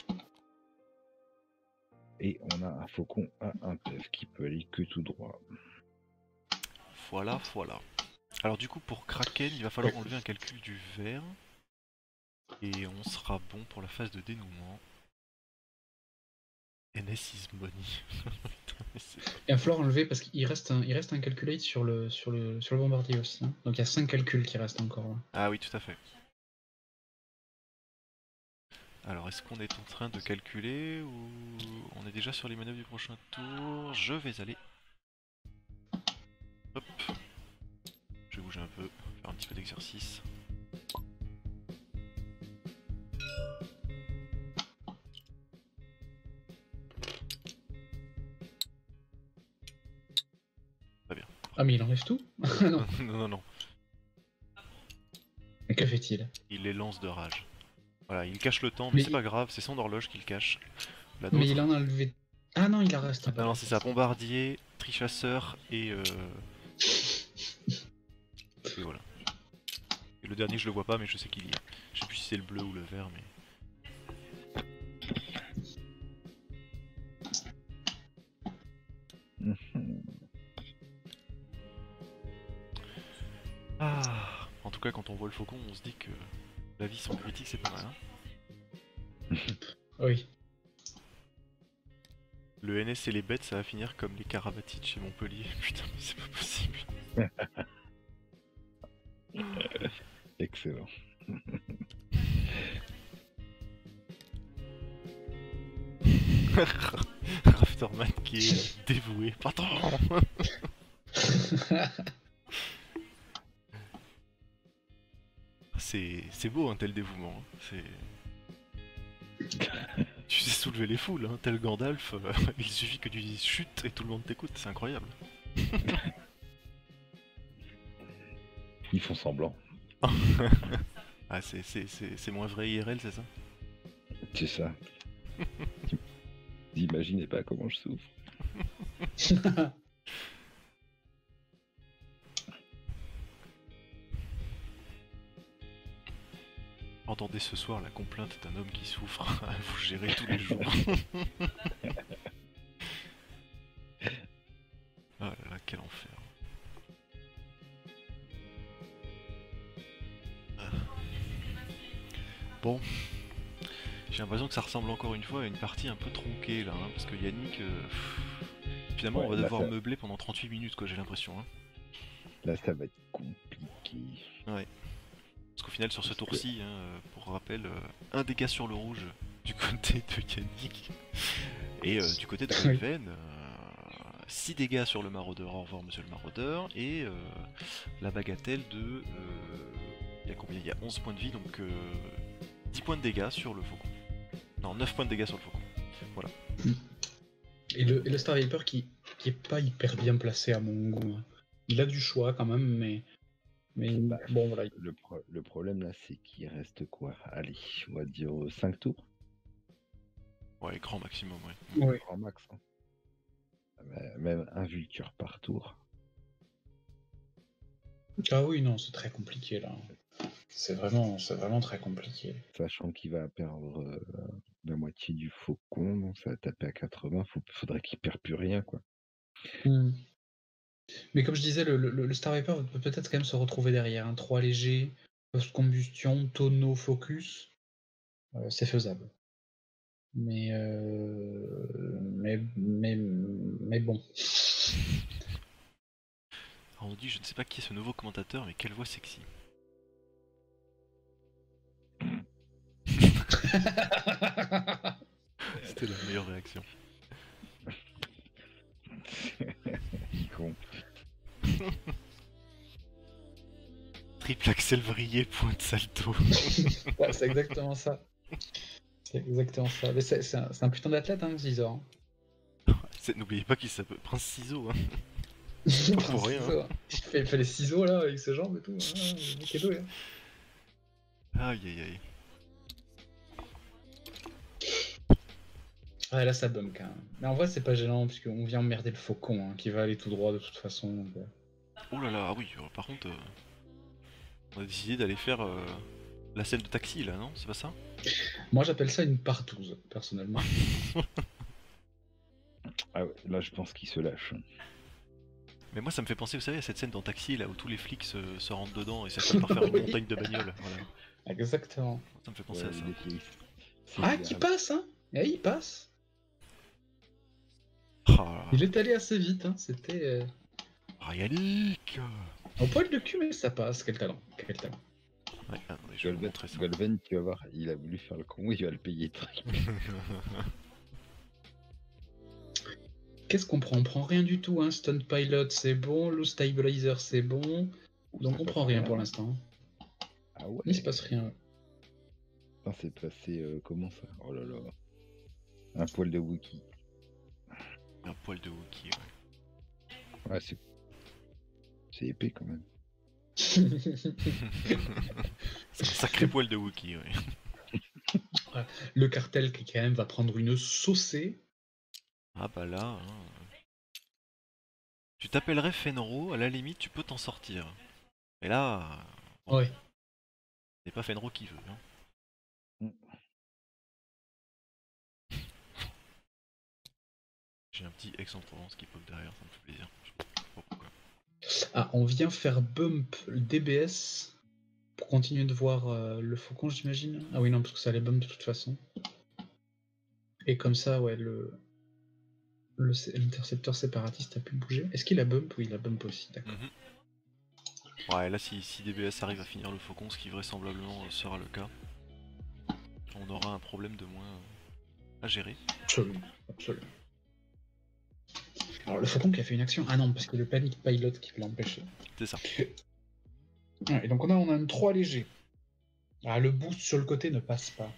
Et on a un faucon à un PF qui peut aller que tout droit. Voilà, voilà. Alors du coup, pour Kraken, il va falloir enlever un calcul du vert. Et on sera bon pour la phase de dénouement. NS is money. Il va falloir enlever parce qu'il reste un calculate sur le bombardier aussi. Hein. Donc il y a 5 calculs qui restent encore là. Ah oui, tout à fait. Alors, est-ce qu'on est en train de calculer ou on est déjà sur les manœuvres du prochain tour? Je vais aller. Hop. Je vais bouger un peu, faire un petit peu d'exercice. Très bien. Ah mais il enlève tout? Non. Non, non. Mais que fait-il? Il les lance de rage. Voilà, il cache le temps, mais Mais c'est pas grave, c'est son horloge qui le cache. La Mais nôtre- il en a enlevé... Ah non, il en reste un peu. Non, c'est ça, bombardier, trichasseur et voilà. Et le dernier, je le vois pas, mais je sais qu'il y est. Je sais plus si c'est le bleu ou le vert, mais. Ah. En tout cas, quand on voit le faucon, on se dit que la vie sans critique, c'est pas mal. Hein. Oui. Le NS et les bêtes, ça va finir comme les Karabatic chez Montpellier. Putain, mais c'est pas possible. Excellent. Rafterman qui est dévoué. Pardon. C'est beau, un tel dévouement. Hein. Tu sais soulever les foules, hein. Tel Gandalf, il suffit que tu dises chut et tout le monde t'écoute, c'est incroyable. Ils font semblant. Ah, c'est moins vrai IRL, c'est ça? C'est ça. Vous imaginez pas comment je souffre. Entendez ce soir la complainte d'un homme qui souffre. Vous gérez tous les jours. Oh là là, quel enfer. Bon. J'ai l'impression que ça ressemble encore une fois à une partie un peu tronquée là, hein, parce que Yannick... finalement, on va là, devoir ça... meubler pendant 38 minutes, quoi, j'ai l'impression. Hein. Là, ça va être compliqué. Ouais. Parce qu'au final, sur ce tour-ci, hein, pour rappel, un dégât sur le rouge du côté de Yannick. Et du côté de Raven, 6 dégâts sur le maraudeur, au revoir monsieur le maraudeur, et la bagatelle de... il y a combien? Il y a 11 points de vie, donc 10 points de dégâts sur le faucon. Non, 9 points de dégâts sur le faucon. Voilà. Et le Star Viper qui est pas hyper bien placé à mon goût. Hein. Il a du choix quand même, mais Bah, bon voilà. le problème là, c'est qu'il reste quoi? Allez, on va dire 5 tours. Ouais, grand maximum, ouais. Ouais. Grand max. Hein. Même un vulture par tour. Ah oui, non, c'est très compliqué là. C'est vraiment très compliqué. Sachant qu'il va perdre la moitié du faucon, donc ça va taper à 80, faudrait qu'il perde plus rien, quoi. Mais comme je disais, le Star Viper peut peut-être quand même se retrouver derrière. 3 légers, post-combustion, tonneau, focus, c'est faisable. Mais bon. Alors, on dit, je ne sais pas qui est ce nouveau commentateur, mais quelle voix sexy. C'était la meilleure réaction. Con. Triple Axel vrillé, point de salto. Ouais, c'est exactement ça. C'est exactement ça. Mais c'est un putain d'athlète, hein, Xizor. N'oubliez pas qu'il s'appelle Prince Ciseaux. Hein. Pas pour rien, hein. Il fait les ciseaux là avec ses jambes et tout. Ah, le mec est doué, hein. Aïe aïe aïe. Ouais, là ça bum quand même. Mais en vrai, c'est pas gênant puisqu'on vient emmerder le faucon hein, qui va aller tout droit de toute façon. Donc, Oh là là, ah oui, par contre, on a décidé d'aller faire la scène de taxi là, non? C'est pas ça? Moi j'appelle ça une partouze, personnellement. Ah ouais, là je pense qu'il se lâche. Mais moi ça me fait penser, vous savez, à cette scène dans Taxi là où tous les flics se rentrent dedans et s'attellent par faire une Oui. montagne de bagnoles. Voilà. Exactement. Ça me fait penser Ouais, à ça. c'est Ah, clair. qui passe, hein? Et il passe. Oh là là. Il est allé assez vite, hein. C'était Ah, Yannick. au poil de cul, mais ça passe. Quel talent. Quel talent. Ouais, attendez, je vais vous montrer ça. Golven, tu vas voir, il a voulu faire le con, il va le payer très. Qu'est-ce qu'on prend? On prend rien du tout, hein. Stunt Pilot, c'est bon. Loose Stabilizer, c'est bon. Donc on prend rien pour l'instant. Ah ouais. Il se passe rien. Putain, c'est passé comment ça? Oh là là. Un poil de Wookie. Un poil de Wookie, ouais. Ouais, c'est épais quand même. C'est un sacré poil de Wookie, ouais. Le cartel qui quand même va prendre une saucée. Ah bah là, hein. Tu t'appellerais Fenro, à la limite tu peux t'en sortir. Mais là, bon, Ouais. c'est pas Fenro qui veut. Hein. Mm. J'ai un petit Aix-en-Provence qui pop derrière, ça me fait plaisir. Je sais pas pourquoi. Ah, on vient faire bump le DBS pour continuer de voir le faucon, j'imagine. Ah oui, non, parce que ça allait bump de toute façon. Et comme ça, ouais, l'intercepteur séparatiste a pu bouger. Est-ce qu'il a bump? Oui, il a bump aussi, d'accord. Ouais, là si DBS arrive à finir le faucon, ce qui vraisemblablement sera le cas, on aura un problème de moins à gérer. Absolument, absolument. Alors, le faucon qui a fait une action. Ah non, parce que le panic pilot qui l'a empêché. C'est ça. Ouais, et donc on a un 3 léger. Ah, le boost sur le côté ne passe pas.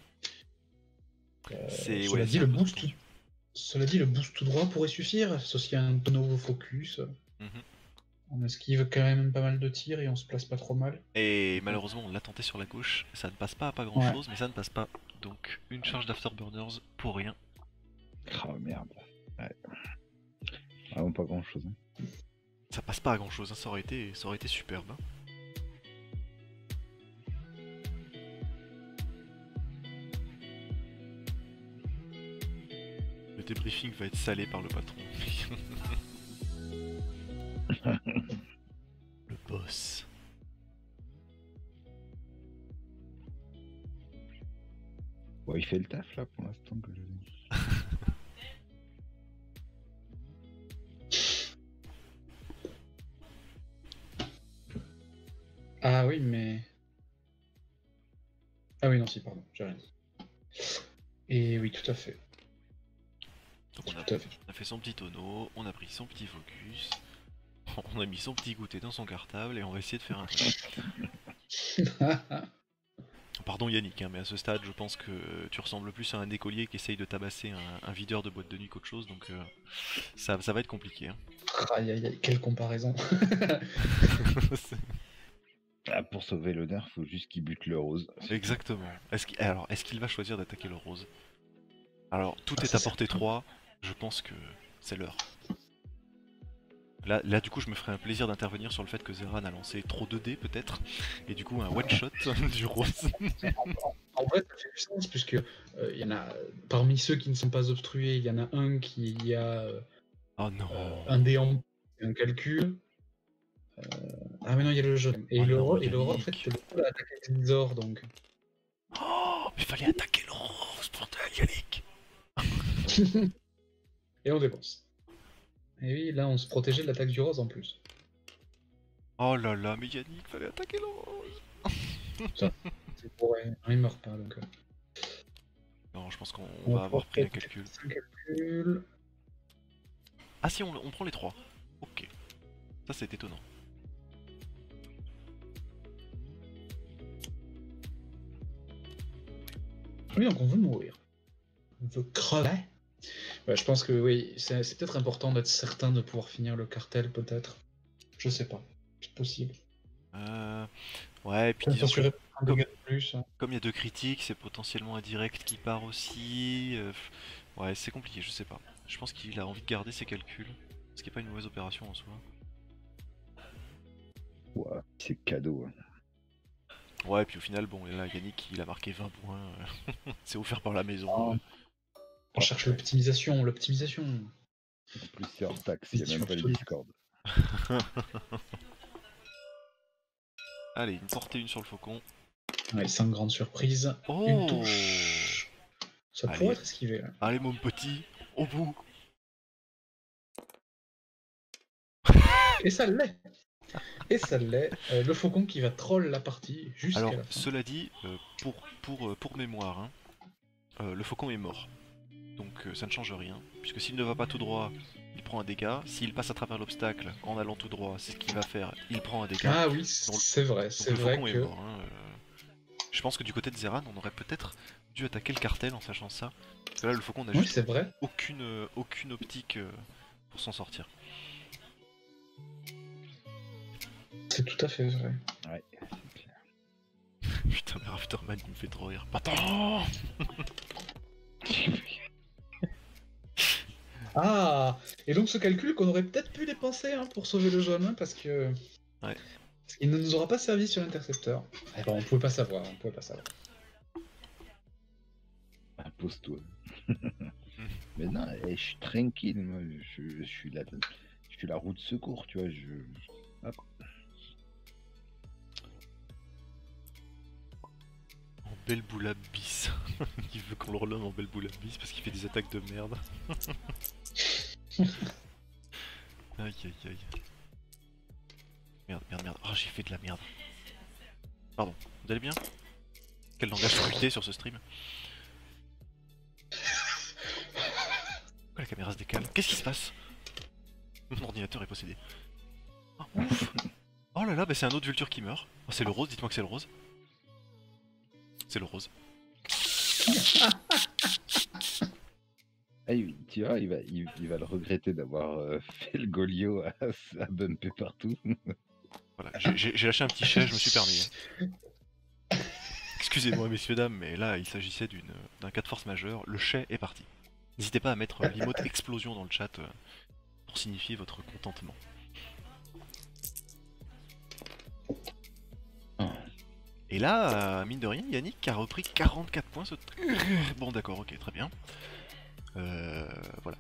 C'est Cela ouais, dit, c'est le un peu boost tendu. Cela dit, le boost tout droit pourrait suffire, associé à un nouveau focus. Mhm. On esquive quand même pas mal de tirs et on se place pas trop mal. Et malheureusement on l'a tenté sur la gauche, ça ne passe pas à pas grand chose, mais ça ne passe pas. Donc une charge d'afterburners pour rien. Oh merde. Ouais. Vraiment pas grand chose. Hein. Ça passe pas à grand chose, hein. Ça aurait été superbe. Hein. Le débriefing va être salé par le patron. Le boss. Bon, il fait le taf là pour l'instant que je... Ah oui, mais... Ah oui, non, si, pardon, j'ai rien dit. Et oui, tout à fait. Donc Tout à fait. on a fait son petit tonneau, on a pris son petit focus, on a mis son petit goûter dans son cartable et on va essayer de faire un truc. Pardon Yannick, hein, mais à ce stade, je pense que tu ressembles plus à un écolier qui essaye de tabasser un videur de boîte de nuit qu'autre chose, donc ça va être compliqué. Hein. Aïe aïe aïe, quelle comparaison. Ah, pour sauver l'honneur, faut juste qu'il bute le rose. Exactement. Alors, est-ce qu'il va choisir d'attaquer le rose? Alors, tout Ah, est ça, à portée 3, je pense que c'est l'heure. Là, du coup, je me ferai un plaisir d'intervenir sur le fait que Zeran a lancé trop de dés, peut-être, et du coup, un one-shot du rose. En vrai, ça fait du sens, puisque il y en a, parmi ceux qui ne sont pas obstrués, il y en a un qui a Oh non. un dé en un calcul. Ah mais non, il y a le jaune. Et Oh le non, rose, en fait, Yannick. t'es le seul à attaquer Xizor, donc. Oh, mais fallait attaquer le rose, bordel, Yannick. Et on dépense. Et oui, là, on se protégeait de l'attaque du rose en plus. Oh là là, mais Yannick, fallait attaquer le rose. C'est pour rien, il meurt pas, donc... Non, je pense qu'on on va avoir pris un peut-être calcul. un calcul. Ah si, on prend les 3. Ok. Ça, c'est étonnant. Oui, donc on veut mourir. On veut crever. Ouais, je pense que oui, c'est peut-être important d'être certain de pouvoir finir le cartel, peut-être. Je sais pas. C'est possible. Ouais, et puis Pour disons que s'assurer un comme dégât de plus. Hein. comme il y a deux critiques, c'est potentiellement un direct qui part aussi. Ouais, c'est compliqué, je sais pas. Je pense qu'il a envie de garder ses calculs. Ce qui est pas une mauvaise opération en soi. Ouais, c'est cadeau. Hein. Ouais, et puis au final, bon, là, Yannick, il a marqué 20 points. C'est offert par la maison. Oh. On cherche l'optimisation, l'optimisation. En plus, c'est hors taxe, il n'y a même pas le Absolument. Discord. Allez, une portée, une sur le faucon. Ouais, 5 grandes surprises. Oh Une touche. Ça Allez. pourrait être esquivé. Là. Allez, mon petit, au bout. Et ça l'est. Et ça l'est. Le faucon qui va troll la partie jusqu'à Alors, la fin. cela dit, pour mémoire, hein, le faucon est mort. Donc ça ne change rien, puisque s'il ne va pas tout droit, il prend un dégât. S'il passe à travers l'obstacle en allant tout droit, c'est ce qu'il va faire, il prend un dégât. Ah oui, Donc, c'est vrai. donc C'est le vrai faucon est que... mort. Hein, Je pense que du côté de Zeran, on aurait peut-être dû attaquer le cartel en sachant ça. Parce que là, le faucon n'a Oui, juste c'est vrai. aucune optique pour s'en sortir. C'est tout à fait vrai. Ouais, c'est clair. Putain, mais Afterman, il me fait trop rire. Attends. Ah, et donc ce calcul qu'on aurait peut-être pu dépenser hein, pour sauver le jaune, hein, parce que... Ouais. Il ne nous aura pas servi sur l'intercepteur. Eh ben, on pouvait pas savoir, on pouvait pas savoir. Impose-toi. Mais non, je suis tranquille, moi. Je suis la roue de secours, tu vois. Hop. En belle boulab bis. Il veut qu'on le relève en belle boulab bis parce qu'il fait des attaques de merde. Aïe aïe aïe. Merde, merde, merde. Oh, j'ai fait de la merde. Pardon, vous allez bien? Quel langage fruité sur ce stream. Pourquoi la caméra se décale? Qu'est-ce qui se passe? Mon ordinateur est possédé. Oh, ouf. Oh là là, bah c'est un autre vulture qui meurt. Oh, c'est le rose, dites-moi que c'est le rose. C'est le rose. Ah oui, tu vois, il va le regretter d'avoir fait le Golio à bumper partout. Voilà, j'ai lâché un petit chais, je me suis permis. Hein. Excusez-moi messieurs dames, mais là il s'agissait d'un cas de force majeure, le chais est parti. N'hésitez pas à mettre l'emote explosion dans le chat pour signifier votre contentement. Et là, mine de rien, Yannick a repris 44 points. Bon d'accord, ok, très bien. Voilà.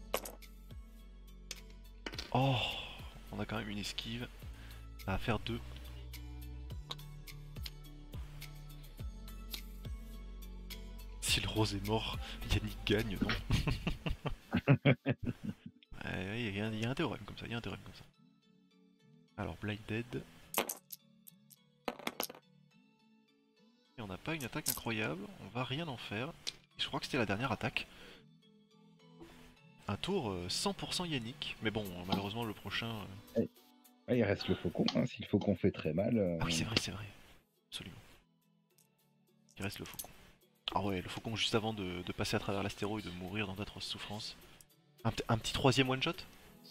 Oh, on a quand même une esquive à faire 2. Si le rose est mort, Yannick gagne, non? Il y a un théorème comme ça, il y a un théorème comme ça. Alors, Blinded. Et on n'a pas une attaque incroyable, on va rien en faire. Je crois que c'était la dernière attaque. un tour 100% Yannick. Mais bon, malheureusement, le prochain. Ouais, il reste le faucon. Hein. Si le faucon fait très mal. Ah oui, c'est vrai. Absolument. Il reste le faucon. Ah ouais, le faucon juste avant de passer à travers l'astéro et de mourir dans d'atroces souffrances. Un petit troisième one shot.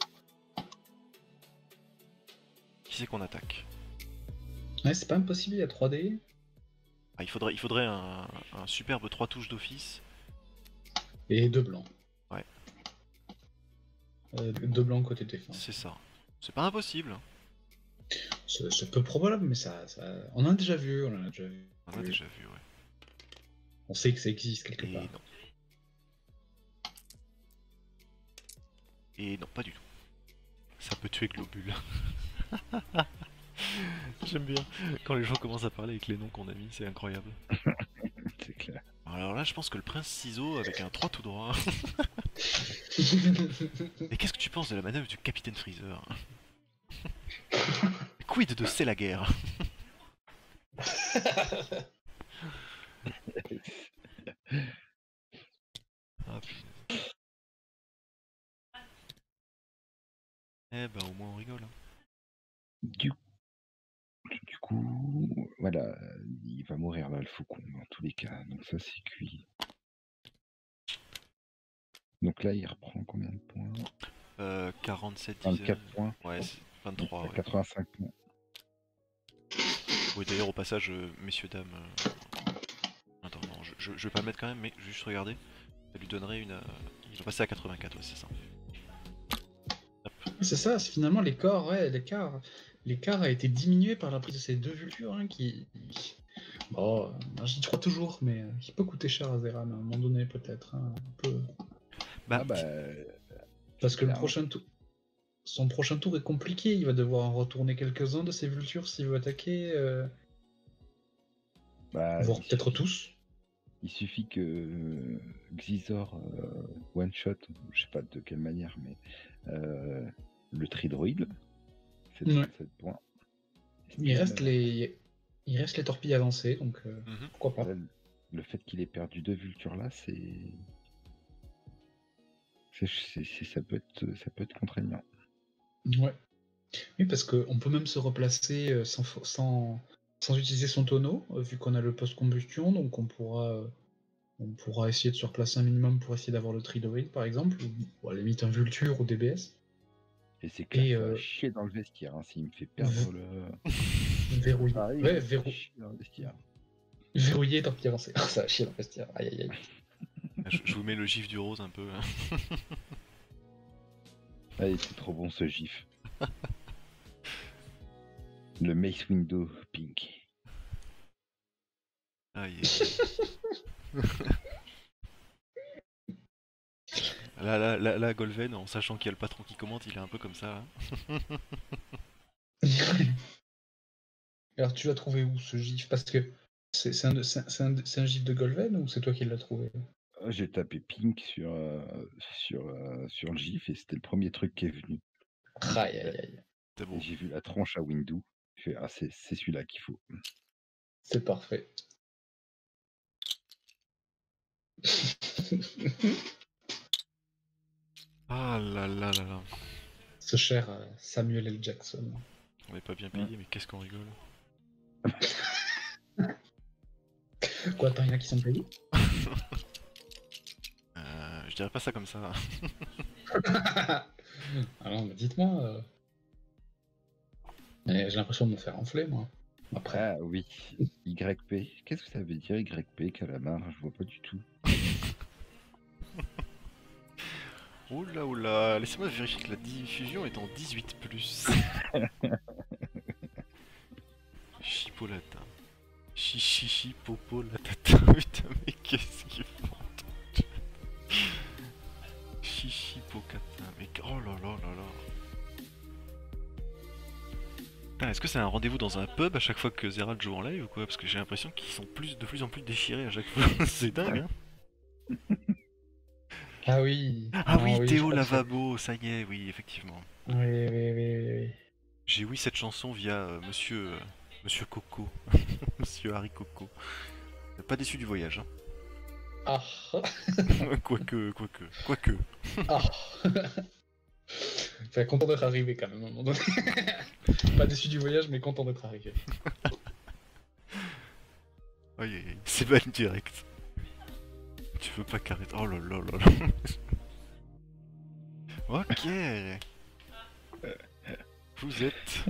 Qui c'est qu'on attaque? Ouais, c'est pas impossible, il y a 3D. Ah, il faudrait un superbe 3 touches d'office. Et 2 blancs. Ouais. 2 blancs côté défense. C'est ça. C'est pas impossible. C'est peu probable, mais on en a déjà vu. On a déjà vu, ouais. On sait que ça existe quelque Et part. non. Et non, pas du tout. Ça peut tuer Globule. J'aime bien quand les gens commencent à parler avec les noms qu'on a mis, c'est incroyable. C'est clair. Alors là, je pense que le prince ciseau avec un 3 tout droit. Mais qu'est-ce que tu penses de la manœuvre du capitaine Freezer? Quid de c'est la guerre? Ah, punaise. Eh ben au moins on rigole. Du coup, voilà, il va mourir là, le faucon, dans tous les cas. Donc ça, c'est cuit. Donc là, il reprend combien de points? 47 24 points. Ouais, c'est 23. Ouais. 85 points. Oui, d'ailleurs, au passage, messieurs, dames. Attends, non, je vais pas le mettre quand même, mais juste regarder. Ça lui donnerait une. Il va passer à 84, ouais, c'est ça. C'est ça, c'est finalement l'écart, ouais, l'écart a été diminué par la prise de ces 2 vultures qui. Bon, j'y crois toujours, mais qui peut coûter cher à Zeran à un moment donné, peut-être. Hein, un peu. Bah, Parce que le clair. prochain tour. Son prochain tour est compliqué, il va devoir en retourner quelques-uns de ses vultures s'il veut attaquer. Voire peut-être tous. Il suffit que Xizor one-shot, je sais pas de quelle manière, mais le tridroïde, c'est 37 points. Il reste les torpilles avancées, donc pourquoi pas. Le fait qu'il ait perdu 2 vultures là, ça peut être contraignant. Ouais. Oui, parce qu'on peut même se replacer sans utiliser son tonneau, vu qu'on a le post-combustion, donc on pourra essayer de se replacer un minimum pour essayer d'avoir le tridroïde, par exemple, ou à la limite un vulture ou DBS. Et c'est clair, ça va chier dans le vestiaire, hein, s'il me fait perdre le... Verrouiller. Ouais, chier dans le vestiaire. Verrouiller et torpille avancée. Ça va chier dans le vestiaire. Aïe aïe aïe. Je vous mets le gif du rose un peu. Hein. Allez, c'est trop bon ce gif. Le Mace Window Pink. Aïe. Là, Golven, en sachant qu'il y a le patron qui commente, il est un peu comme ça. Hein. Alors, tu l'as trouvé où ce gif? Parce que c'est un gif de Golven ou c'est toi qui l'as trouvé? J'ai tapé Pink sur le gif et c'était le premier truc qui est venu. Aïe aïe aïe. C'est bon. J'ai vu la tronche à Window. Je fais, c'est celui-là qu'il faut. C'est parfait. Ah là là là là. Ce cher Samuel L. Jackson. On n'est pas bien payé, mais qu'est-ce qu'on rigole. Quoi, attends, il y en a qui sont payés? Je dirais pas ça comme ça. Ah non, mais dites-moi. J'ai l'impression de me faire enfler, moi. Après. Ah oui, YP. Qu'est-ce que ça veut dire YP, Calamar? Je vois pas du tout. Oula, laissez-moi vérifier que la diffusion est en 18+. Chipolata. Chichichi popo la tata. Putain, mais qu'est-ce qu'ils font? Chichipocata. Mais oh là là là là. Putain, est-ce que c'est un rendez-vous dans un pub à chaque fois que Zerald joue en live ou quoi? Parce que j'ai l'impression qu'ils sont de plus en plus déchirés à chaque fois. C'est dingue, hein? Ah oui. Ah oui, oui, Théo Lavabo, ça y est, oui, effectivement. Oui. J'ai oui cette chanson via Monsieur Coco. Monsieur Harry Coco. Pas déçu du voyage. Hein. Ah. Quoique. Ah. Enfin, content d'être arrivé quand même à un moment donné. Pas déçu du voyage, mais content d'être arrivé. Aïe aïe aïe, c'est ban direct. Tu veux pas carrer. Oh là là là là. Ok. Vous êtes.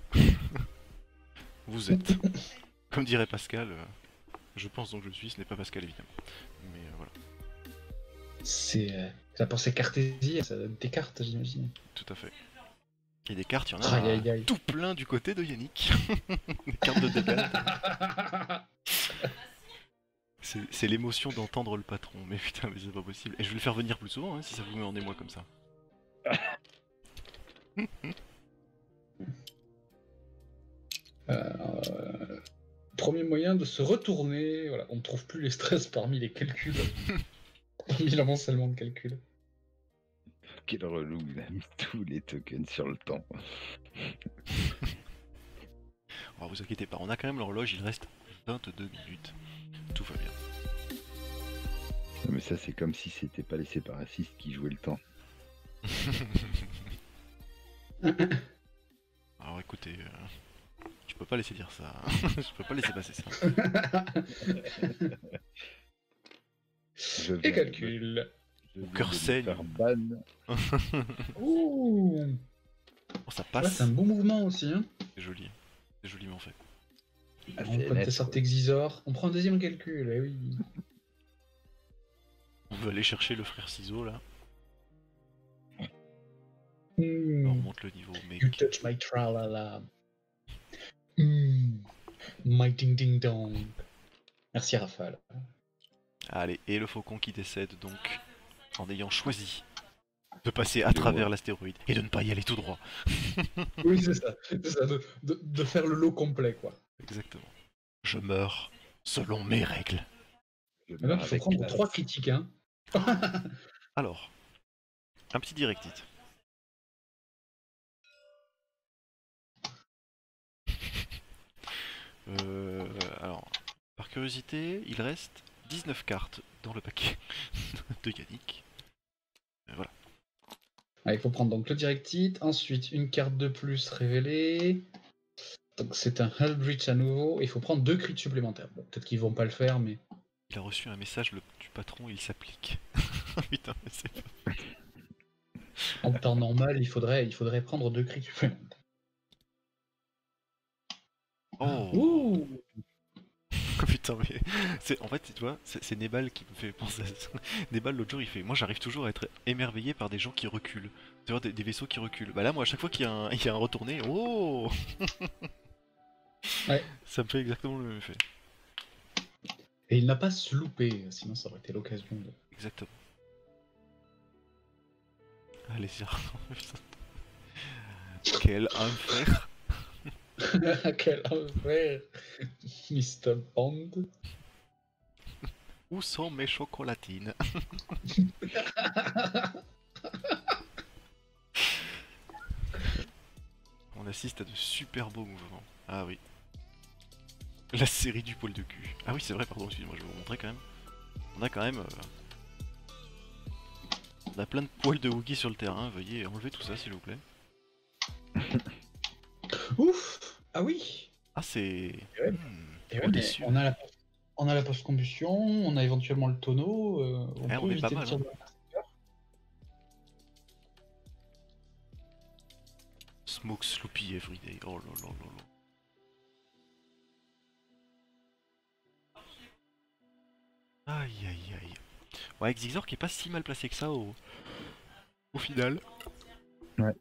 Vous êtes. Comme dirait Pascal, je pense donc je le suis, ce n'est pas Pascal évidemment. Mais voilà, C'est la pensée cartésienne, ça donne des cartes, j'imagine. tout à fait. Et des cartes, il y en Aïe a aïe aïe. tout plein du côté de Yannick. Des cartes de dégâts. C'est l'émotion d'entendre le patron, mais putain, mais c'est pas possible. Et je vais le faire venir plus souvent hein, si ça vous met en émoi comme ça. Premier moyen de se retourner, voilà, on ne trouve plus les stress parmi les calculs, parmi l'amoncellement de calculs. Quel relou, il a mis tous les tokens sur le temps. Oh, vous inquiétez pas, on a quand même l'horloge, il reste 22 minutes. Tout va bien. Non, mais ça, c'est comme si c'était pas les séparatistes qui jouaient le temps. Alors écoutez, je peux pas laisser dire ça. Je peux pas laisser passer ça. Je Et viens- calcul. je Mon viens cœur de lui saigne. faire ban. Ouh. Oh, ça Ouais, passe. c'est un bon mouvement aussi, hein. C'est joli. C'est joliment fait. Ah, On c'est prend net, tes sortes quoi. Exisor, on prend un deuxième calcul, eh oui. On veut aller chercher le frère ciseau là. Hmm. On remonte le niveau, mec. You touch my tralala. Hmm. My ding ding dong. Merci Rafale. Allez, et le faucon qui décède donc en ayant choisi de passer à Je travers vois. l'astéroïde et de ne pas y aller tout droit. Oui, c'est ça, de faire le lot complet, quoi. Exactement. Je meurs selon mes règles. Je Maintenant, meurs il faut avec prendre classe. 3 critiques, hein. Alors, un petit directite. Alors, par curiosité, il reste 19 cartes dans le paquet de Yannick. Voilà. Ah, il faut prendre donc le directite, ensuite une carte de plus révélée. Donc c'est un Hellbreach à nouveau, et il faut prendre 2 crits supplémentaires. Bon, peut-être qu'ils vont pas le faire, mais... Il a reçu un message du patron, il s'applique. Putain, mais c'est... En temps normal, il faudrait prendre 2 crits supplémentaires. Oh Ouh. Putain, mais en fait, tu vois, c'est Nebal qui me fait penser à ça. Nebal, l'autre jour, il fait: moi, j'arrive toujours à être émerveillé par des gens qui reculent. Tu vois, des vaisseaux qui reculent. Bah là, moi, à chaque fois qu'il y a il y a un retourné, oh Ouais. Ça me fait exactement le même effet. Et il n'a pas se louper, sinon ça aurait été l'occasion de... Exactement. Allez, c'est putain. Quel enfer. Quel enfer, Mr. Bond. Où sont mes chocolatines? On assiste à de super beaux mouvements. Ah oui. La série du poil de cul. Ah oui, c'est vrai, pardon, excusez-moi, je vais vous montrer quand même. On a quand même... On a plein de poils de Wookie sur le terrain, veuillez enlever tout ça s'il vous plaît. Ouf. Ah oui. Ah c'est... ouais. Trop Ouais, mais déçu. on a la post-combustion, on a éventuellement le tonneau, on Eh, peut on est pas éviter mal, de tirer hein. dans l'intercepteur. Smoke Sloopy everyday, oh là là là là. Aïe aïe aïe. Ouais, Xixor qui est pas si mal placé que ça au final. Ouais.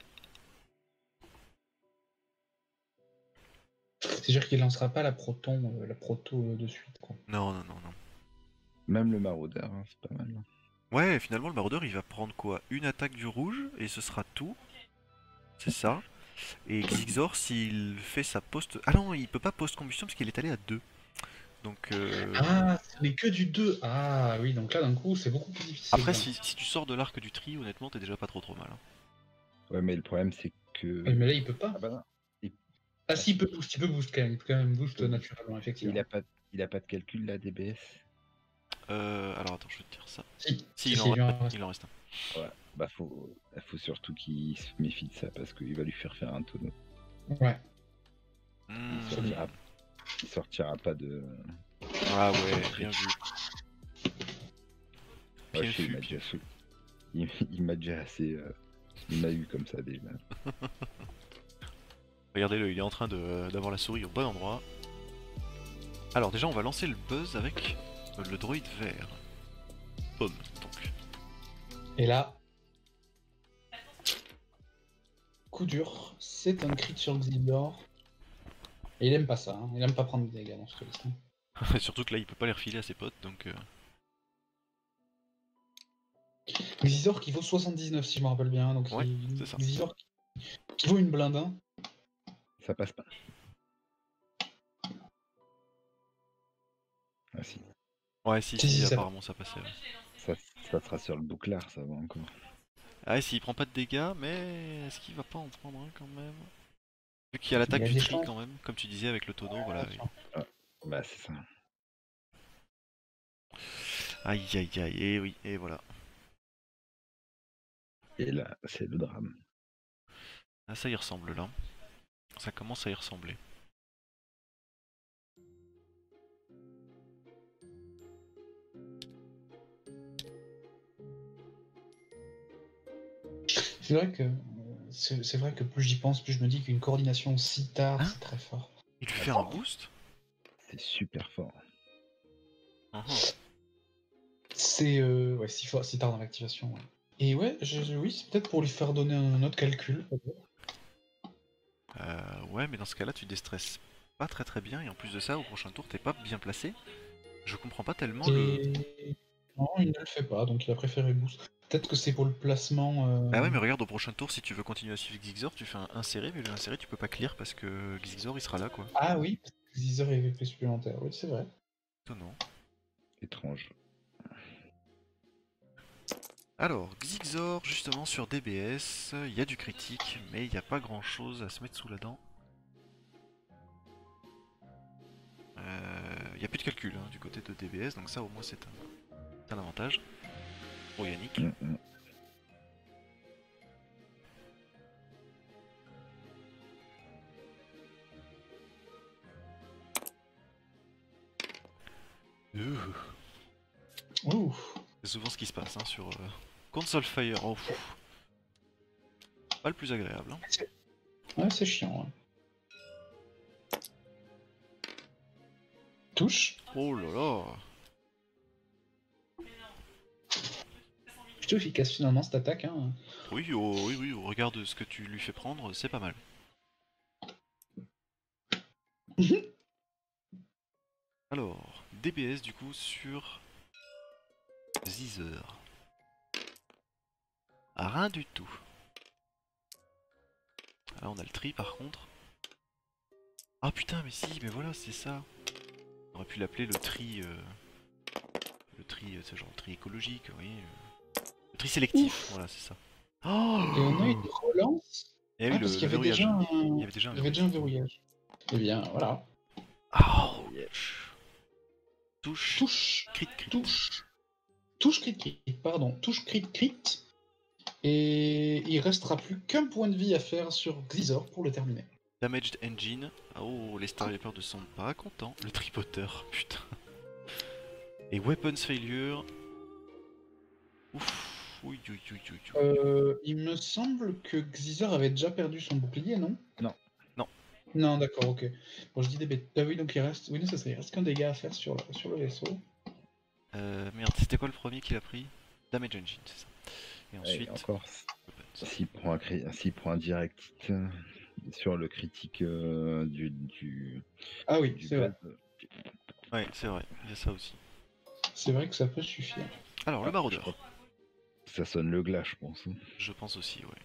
C'est-à-dire qu'il lancera pas la proto de suite, quoi. Non, non, non, non. Même le maraudeur, hein, c'est pas mal. Ouais, finalement le maraudeur il va prendre quoi? Une attaque du rouge et ce sera tout. C'est ça. Et Xixor s'il fait sa post... Ah non, il peut pas post-combustion parce qu'il est allé à 2. Donc... Ah, mais que du 2. Ah oui, donc là d'un coup c'est beaucoup plus difficile. Après si tu sors de l'arc du tri, honnêtement t'es déjà pas trop mal. Hein. Ouais, mais le problème, c'est que. Oui, mais là il peut pas. Ah bah non. Ah si, il peut boost quand même. Il peut quand même boost naturellement, Et effectivement. il a pas de calcul, là, DBS. Alors attends, je vais te dire ça. Si, Si, si, il lui en reste. il en reste un. Ouais, bah faut surtout qu'il se méfie de ça parce qu'il va lui faire un tonneau. Ouais. Hmm. Il sortira pas de. Ah ouais, bien vu. Ouais, Bien je sais, vu, il m'a bien déjà il m'a déjà assez. Il m'a eu comme ça déjà. Regardez-le, il est en train d'avoir la souris au bon endroit. Alors déjà, on va lancer le buzz avec le droïde vert. Pomme, donc. Et là, coup dur, c'est un crit sur Xildor. Et il aime pas ça, hein. Il aime pas prendre des dégâts dans ce truc. Surtout que là, il peut pas les refiler à ses potes, donc... Xizor qui vaut 79 si je me rappelle bien, donc Ouais, c'est ça. Xizor qui vaut une blinde, hein. Ça passe pas. Ah si. Ouais, si, Si, ça apparemment ça passait. Ouais. Ça sera sur le bouclard, ça va encore. Ah, s'il prend pas de dégâts, mais est-ce qu'il va pas en prendre un quand même? Vu qu'il y a l'attaque Il y a du des tri chances. quand même, comme tu disais avec le tonneau, voilà. Bah c'est ça. Aïe aïe aïe, et oui, et voilà. Et là, c'est le drame. Ah, ça y ressemble là. Ça commence à y ressembler. C'est vrai que c'est vrai que plus j'y pense, plus je me dis qu'une coordination si tard, Hein, c'est très fort. il lui fait un boost? C'est super fort. C'est ouais, si tard dans l'activation. Ouais. Et ouais, oui, c'est peut-être pour lui faire donner un autre calcul. Ouais, mais dans ce cas-là, tu déstresses pas très très bien, et en plus de ça, au prochain tour, t'es pas bien placé. Je comprends pas tellement le... Et non, il ne le fait pas, donc il a préféré boost. Peut-être que c'est pour le placement. Ah ouais, mais regarde, au prochain tour, si tu veux continuer à suivre Xixor, tu fais un inséré, mais le inséré, tu peux pas clear parce que Xixor, il sera là, quoi. Ah oui, parce que Xizor est VP supplémentaire, oui, c'est vrai. Étonnant. Étrange. Alors, Xixor, justement, sur DBS, il y a du critique, mais il n'y a pas grand-chose à se mettre sous la dent. Il n'y a plus de calcul hein, du côté de DBS, donc ça, au moins, c'est un avantage pour Yannick. Ouh. C'est souvent ce qui se passe hein, sur Console Fire. Oh, pas le plus agréable. Hein. Ouais, c'est chiant. Ouais. Touche. Oh là là. Plutôt efficace finalement cette attaque. Hein. Oui, oh, oui, au regard de ce que tu lui fais prendre, c'est pas mal. Alors, DBS du coup sur Xizor. Ah, rien du tout. Là on a le tri par contre. Ah putain mais si, mais voilà c'est ça. On aurait pu l'appeler le tri... le tri, c'est genre le tri écologique, oui. Le tri sélectif, voilà c'est ça. Oh Et on a une relance. Et oui, parce qu'il y avait verrouillage. déjà un... Il y avait déjà un il y avait déjà un verrouillage. Eh bien, voilà. Ouch. Touche. Touche. Crit, crit. Touche. Touche crit crit, pardon. Touche crit crit. Et il restera plus qu'un point de vie à faire sur Xizor pour le terminer. Damaged Engine. Oh, les Star Leopards ne sont pas contents. Le tripoteur, putain. Et Weapons Failure. Ouf. Oui, oui, oui, oui, oui. Il me semble que Xizor avait déjà perdu son bouclier, non? Non. Non. Non, d'accord, ok. Bon, je dis des bêtises. Ah oui, donc il reste. Oui, non, ça, il reste qu'un dégât à faire sur le vaisseau. Merde, c'était quoi le premier qu'il a pris? Damage Engine, c'est ça. Et ensuite. Et encore, s'il prend un direct sur le critique du. Ah oui, du c'est vrai. buzz, Ouais, c'est vrai, il y a ça aussi. C'est vrai que ça peut suffire. Alors, le maraudeur. Ça sonne le glas, je pense. Je pense aussi, ouais.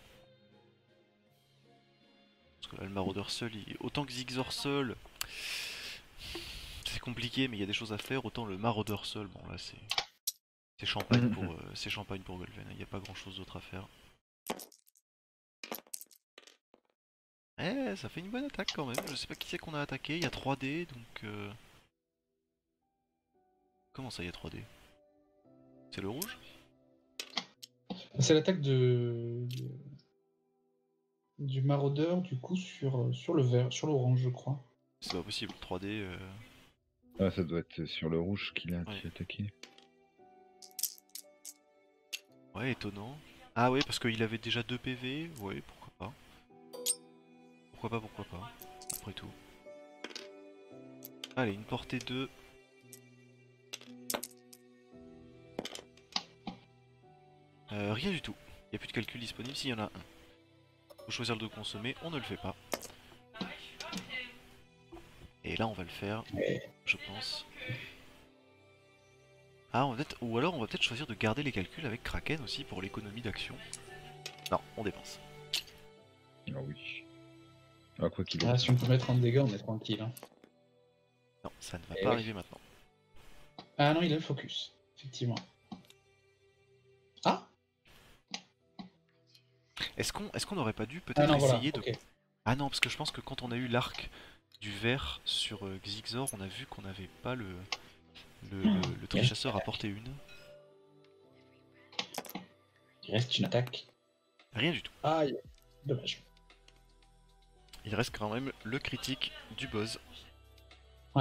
Parce que là, le maraudeur seul, autant que Xixor seul, c'est compliqué, mais il y a des choses à faire. Autant le maraudeur seul, bon là, c'est champagne pour Golven. Il n'y a pas grand chose d'autre à faire. Eh, ça fait une bonne attaque quand même. Je sais pas qui c'est qu'on a attaqué. Il y a 3D, donc. Comment ça, il y a 3D? c'était le rouge? C'est l'attaque du maraudeur, du coup, sur le vert, sur l'orange, je crois. C'est pas possible, 3D. Ah, ça doit être sur le rouge qu'il a Ouais. attaqué. Ouais, étonnant. Ah ouais, parce qu'il avait déjà 2 PV. Ouais, pourquoi pas. Pourquoi pas. Après tout. Allez, une portée 2. Rien du tout. Il n'y a plus de calcul disponible s'il y en a un. Faut choisir le de consommer, on ne le fait pas. Et là on va le faire, je pense. Ah, ou alors on va peut-être choisir de garder les calculs avec Kraken aussi pour l'économie d'action. Non, on dépense. Ah oui. Ah, quoi qu'il Ah, ait. si on peut mettre un dégât, on est tranquille. Hein. Non, ça ne va Eh pas oui. arriver maintenant. Ah non, il a le focus, effectivement. Ah Est-ce qu'on n'aurait pas dû Ah peut-être non, voilà, essayer de... ok. Ah non, parce que je pense que quand on a eu l'arc du vert sur Xixor, on a vu qu'on n'avait pas le trichasseur à portée 1. Il reste une attaque. Rien du tout. Aïe, dommage. Il reste quand même le critique du boss. Ouais.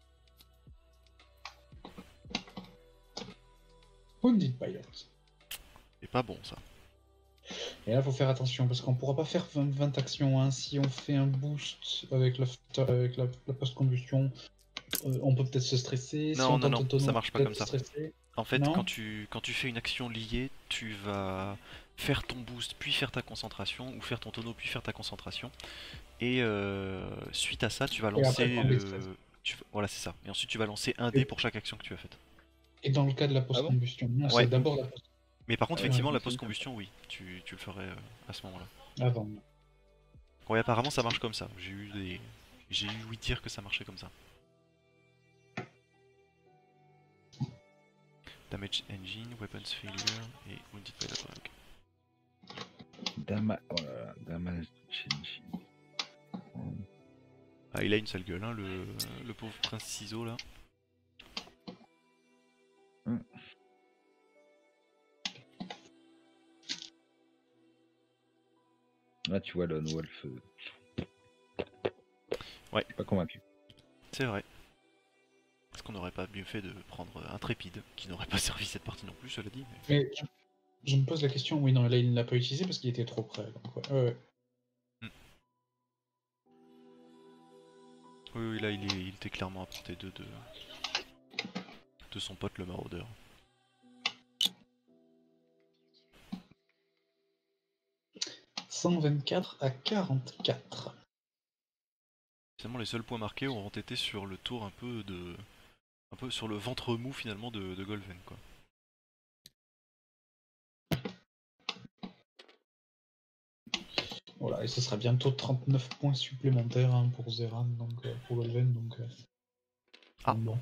Wounded Pilot. C'est pas bon ça. Et là, faut faire attention parce qu'on pourra pas faire 20 actions. Hein. Si on fait un boost avec la post-combustion, on peut peut-être se stresser. Si Non, on non, tente non, autonome, ça on marche peut pas comme peut-être ça. stresser. En fait, Non quand tu fais une action liée, tu vas faire ton boost, puis faire ta concentration, ou faire ton tonneau, puis faire ta concentration. Et suite à ça, tu vas Et après, lancer prendre les stress. Voilà, c'est ça. Et ensuite, tu vas lancer un dé pour chaque action que tu as faite. Et dans le cas de la bon post-combustion, non, Ouais. c'est d'abord la post Mais par contre, Ouais, effectivement, ouais, la c'est post-combustion, oui, tu le ferais à ce moment-là. avant. Ouais, apparemment, ça marche comme ça. J'ai eu ouï dire que ça marchait comme ça. Damage Engine, Weapons Failure et Wounded Pilot. Ok. Damage change. Ah, il a une sale gueule, hein, le pauvre prince ciseau là. Là, tu vois, Lone Wolf. Ouais. Je suis pas convaincu. C'est vrai. Est-ce qu'on n'aurait pas mieux fait de prendre un trépide, qui n'aurait pas servi cette partie non plus, cela dit. Mais je me pose la question, oui, non, là, il ne l'a pas utilisé parce qu'il était trop près. Donc, ouais. Oui, là, il était clairement à portée de son pote le maraudeur. « 124 à 44. » Finalement, les seuls points marqués auront été sur le tour un peu sur le ventre mou finalement de Golven, quoi. Voilà, et ce sera bientôt 39 points supplémentaires hein, pour Zeran, donc pour Golven, donc... Ah. Bon.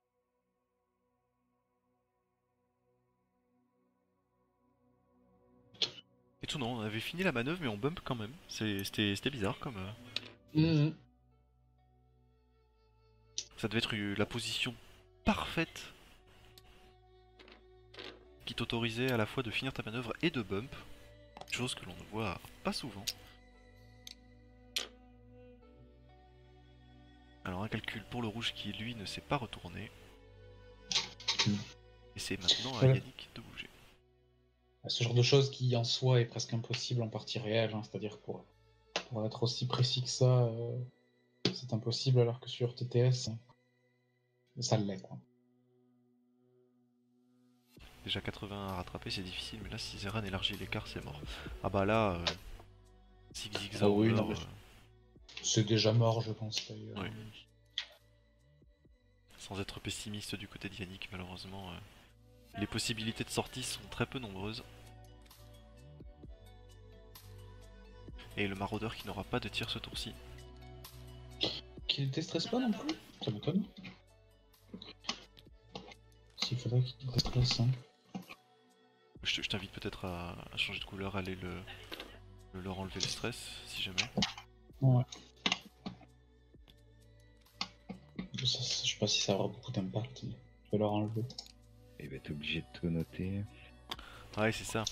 Étonnant, on avait fini la manœuvre mais on bump quand même. C'était bizarre comme... Ça devait être la position parfaite qui t'autorisait à la fois de finir ta manœuvre et de bump. Chose que l'on ne voit pas souvent. Alors un calcul pour le rouge qui lui ne s'est pas retourné. Et c'est maintenant à Yannick de bouger. Ce genre de choses qui en soi est presque impossible en partie réelle, hein, c'est-à-dire pour être aussi précis que ça, c'est impossible alors que sur TTS, ça l'est quoi. Déjà 80 à rattraper c'est difficile, mais là si Zeran élargit l'écart c'est mort. Ah bah là, si Xixor oui, meurt, non, mais c'est déjà mort je pense d'ailleurs. Oui. Sans être pessimiste du côté de Yannick, malheureusement, les possibilités de sortie sont très peu nombreuses. Et le maraudeur qui n'aura pas de tir ce tour-ci. Qui ne déstresse pas non plus. Ça m'étonne. S'il faudrait qu'il déstresse. Hein. Je t'invite peut-être à changer de couleur, aller leur enlever le stress, si jamais. Ouais. Je sais pas si ça aura beaucoup d'impact, mais je vais leur enlever. Il va être obligé de tout noter. Ouais, c'est ça.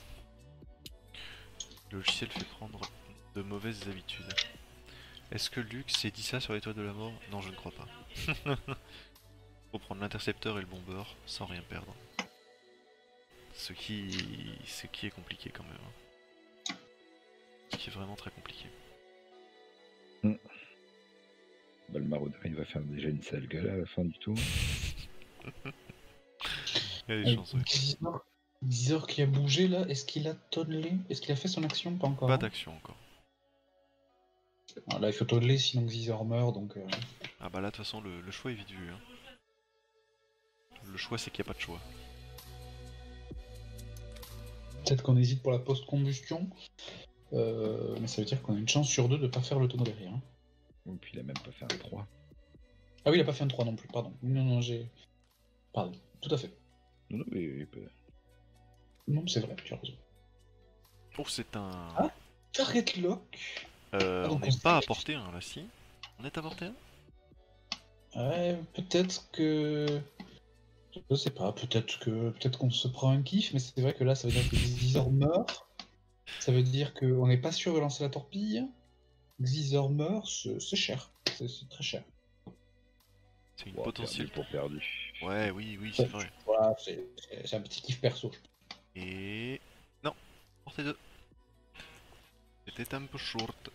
Le logiciel fait prendre de mauvaises habitudes. Est-ce que Lux s'est dit ça sur l'étoile de la mort? Non, je ne crois pas. Faut prendre l'intercepteur et le bombeur sans rien perdre. Ce qui est compliqué quand même. Ce qui est vraiment très compliqué. Bah, le maraudeur, il va faire déjà une sale gueule à la fin du tour. Il y a des chances, ouais. Xizor qui a bougé là, est-ce qu'il a toddlé? Est-ce qu'il a fait son action? Pas encore. Pas hein. d'action encore. Ah, là il faut toddler sinon Xizor meurt donc. Ah bah là, de toute façon, le choix est vite vu. Hein. Le choix, c'est qu'il n'y a pas de choix. Peut-être qu'on hésite pour la post-combustion. Mais ça veut dire qu'on a une chance sur 2 de pas faire le tonneau derrière. Hein. Et puis il a même pas fait un 3. Ah oui, il a pas fait un 3 non plus, pardon. Non, j'ai. Pardon, tout à fait. Non, mais peut... Non, c'est vrai, tu as raison. Oh, c'est un... Ah, Target Lock. on donc n'est pas à portée 1 là, si? On est à portée 1? Ouais, peut-être que. Je sais pas, peut-être qu'on se prend un kiff, mais c'est vrai que là, ça veut dire que Xizor meurt. Ça veut dire qu'on n'est pas sûr de lancer la torpille. Xizor meurt, c'est cher. C'est très cher. C'est une Wow, potentielle... perdu pour perdu. Ouais, oui, c'est vrai. Voilà, c'est un petit kiff perso. Et... Non, portée 2. C'était un peu short.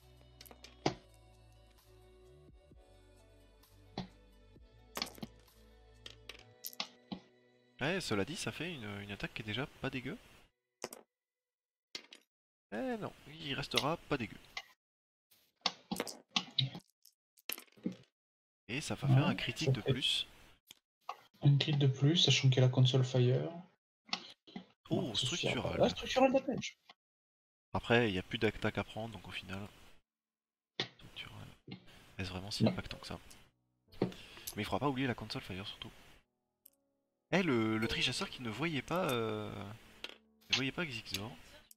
Ouais, cela dit, ça fait une attaque qui est déjà pas dégueu. Eh non, il restera pas dégueu. Et ça va faire un critique de plus. Un crit de plus, sachant qu'il y a la console Fire. Oh, Non, structural. Ah, structural damage. Après, il n'y a plus d'attaque à prendre, donc au final... Structural. Est-ce vraiment si impactant que ça? Mais il faudra pas oublier la console Fire surtout. Eh, le trichasseur qui ne voyait pas... Ne voyait pas Xixor.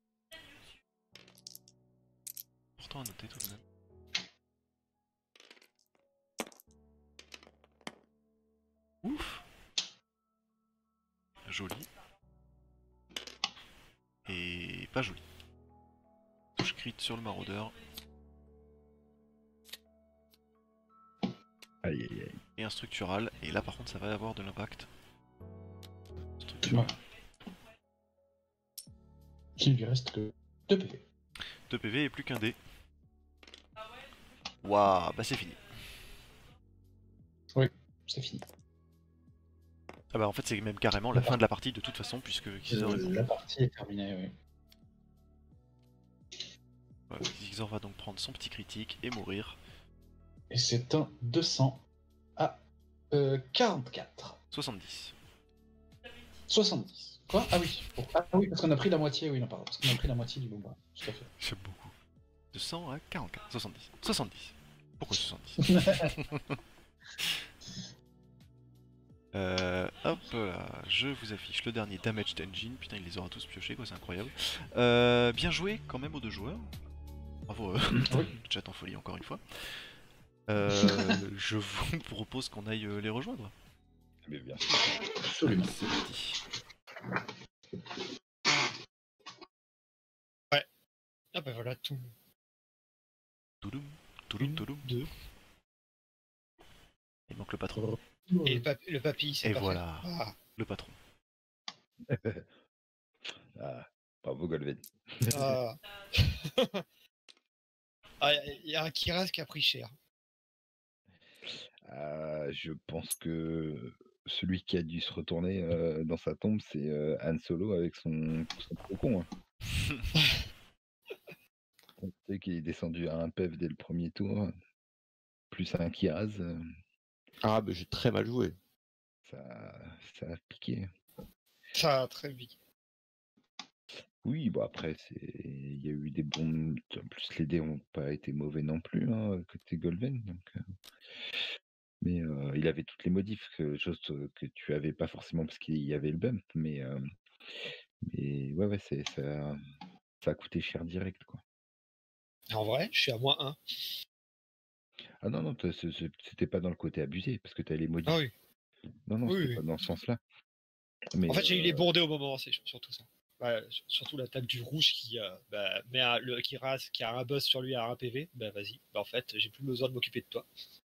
Pourtant à noter tout de même. Ouf. Joli. Et pas joli. Touche crit sur le maraudeur. Aïe aïe aïe. Et un structural. Et là par contre ça va avoir de l'impact. Structural. Il lui reste que 2 PV. 2 PV et plus qu'un dé. Waouh, bah c'est fini. C'est fini. Ah bah en fait c'est même carrément la fin de la partie de toute façon puisque Xixor est mort. La partie est terminée, oui. Voilà, Xixor va donc prendre son petit critique et mourir. Et c'est un 200 à 44. 70. 70. Quoi? Ah oui. Oh, ah oui, parce qu'on a pris la moitié, oui, non, pardon. Parce qu'on a pris la moitié du bomba. Tout à fait. J'aime beaucoup. De 100 à 44. 70. 70. Pourquoi 70? Hop là, je vous affiche le dernier Damage d'Engine. Putain, il les aura tous piochés, quoi, c'est incroyable. Bien joué quand même aux 2 joueurs. Bravo, Oui. chat en folie encore une fois. Je vous propose qu'on aille les rejoindre. Mais bien sûr. Absolument. C'est parti. Ah bah voilà, tout. Toudoum, toudoum, toudoum. 2. Il manque le patron. Et le papy, c'est Et pas fait. voilà, Ah, le patron. Ah, bravo Golven. ah. Ah, il y a un Kiraz qui a pris cher. Je pense que celui qui a dû se retourner dans sa tombe, c'est Han Solo avec son cocon. Hein. Tu sais qu'il est descendu à un PEV dès le premier tour, plus un Kiraz, Ah, bah j'ai très mal joué. ça a piqué. Ça, très vite. Oui, bon après, il y a eu des bons... En plus, les dés n'ont pas été mauvais non plus, hein, côté Golven. Donc, mais il avait toutes les modifs, chose que tu avais pas forcément parce qu'il y avait le bump. Mais ouais, ça a coûté cher direct, quoi. En vrai, je suis à -1. Ah non, c'était pas dans le côté abusé, parce que tu as les modifs. Ah oui. Non, Oui, c'était oui. pas dans ce sens-là. Mais, En fait, j'ai eu les bondés au moment, c'est surtout ça. Ouais, surtout l'attaque du rouge qui qui a un boss sur lui à 1 PV. Bah vas-y. Bah en fait, j'ai plus besoin de m'occuper de toi.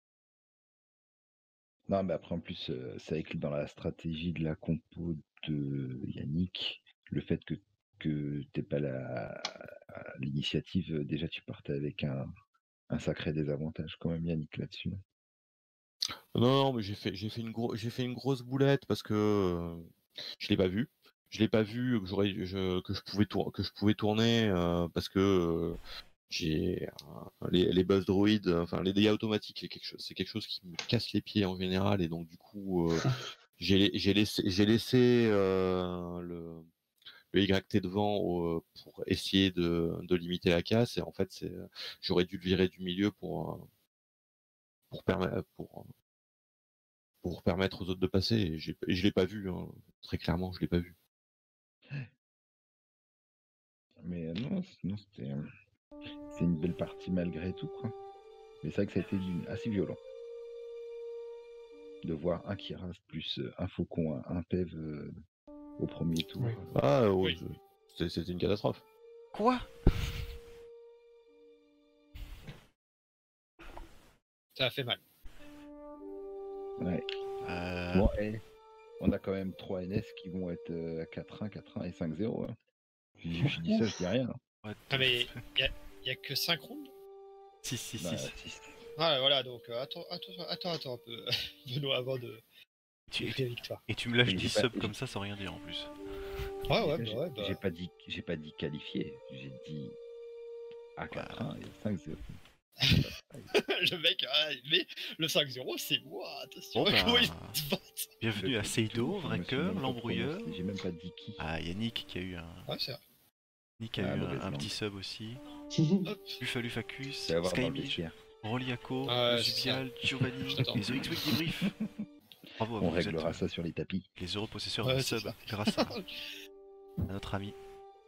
Non, mais après, en plus, ça inclut dans la stratégie de la compo de Yannick, le fait que t'aies pas l'initiative, déjà tu partais avec un sacré désavantage quand même, Yannick, là-dessus. Non, mais j'ai fait une grosse boulette parce que je l'ai pas vu. Je l'ai pas vu que que je pouvais tourner parce que j'ai les buzz droids, enfin les dégâts automatiques, c'est quelque chose qui me casse les pieds en général et donc du coup j'ai laissé le YT devant pour essayer de limiter la casse et en fait j'aurais dû le virer du milieu pour permettre aux autres de passer et je l'ai pas vu hein. Très clairement je l'ai pas vu. Mais non, sinon c'est une belle partie malgré tout, quoi. Mais c'est vrai que ça a été assez violent de voir un Kiraz plus un Faucon, un PEV au premier tour. Oui. Oui. C'était une catastrophe. Quoi? Ça a fait mal. Ouais. Bon, on a quand même 3 NS qui vont être à 4-1, 4-1 et 5-0. Hein. Je dis ça, je dis rien. Hein. Ouais, Ah mais y a que 5 rounds. 6. Bah, si- Ah voilà, donc attends un peu, Benoît, avant de Tu- d'écrire victoire. Et tu me lâches Mais 10 j'ai pas- subs comme ça sans rien dire en plus. Ouais, Les gars, bah ouais, bah. j'ai pas dit qualifié, j'ai dit à 4-1 et 5-0. Le mec, mais le 5-0, c'est moi, attention, Bon, bah, comment il se vote. Bienvenue à Seido, Je me suis Wrecker, même pas l'embrouilleur. prononcé, j'ai même pas dit qui. Ah, Yannick qui a eu un, Ouais, c'est vrai. Nick a Ah, eu mauvaise un langue. petit sub aussi. Hop. Lufacus, C'est à voir dans le Skymige, vestiaire. Roliaco, Ouais, c'est Zubial, Giovanni Je t'attends. et The X-Week Debrief. Bravo à vous, On vous réglera êtes ça sur les tapis. les heureux possesseurs Ouais, d'un c'est sub ça. grâce à notre ami.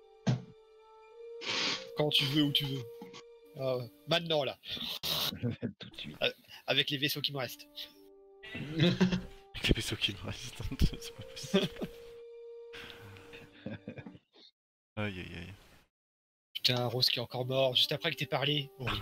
Quand tu veux, où tu veux. Ah ouais. Maintenant, là, Tout de suite. avec les vaisseaux qui me restent. Avec les vaisseaux qui me restent, c'est pas possible. Aïe aïe aïe. Putain, Rose qui est encore mort, juste après que t'aies parlé. Horrible.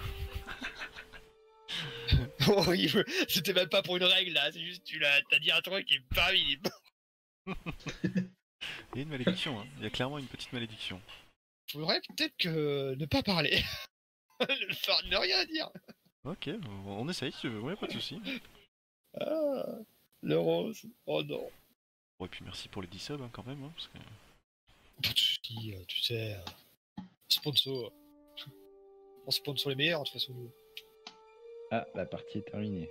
Horrible. C'était même pas pour une règle, là, c'est juste, t'as dit un truc et bam, il est mort. Il y a une malédiction, hein. Il y a clairement une petite malédiction. Faudrait peut-être que ne pas parler. Ne rien dire. Ok, on essaye si tu veux, ouais, pas de soucis. Ah, le Rose. Oh non. Bon, et puis merci pour les 10 subs hein, quand même, hein, parce que... Pas de soucis, tu sais. Sponsor. On sponsor les meilleurs, de toute façon. Nous. Ah, la partie est terminée.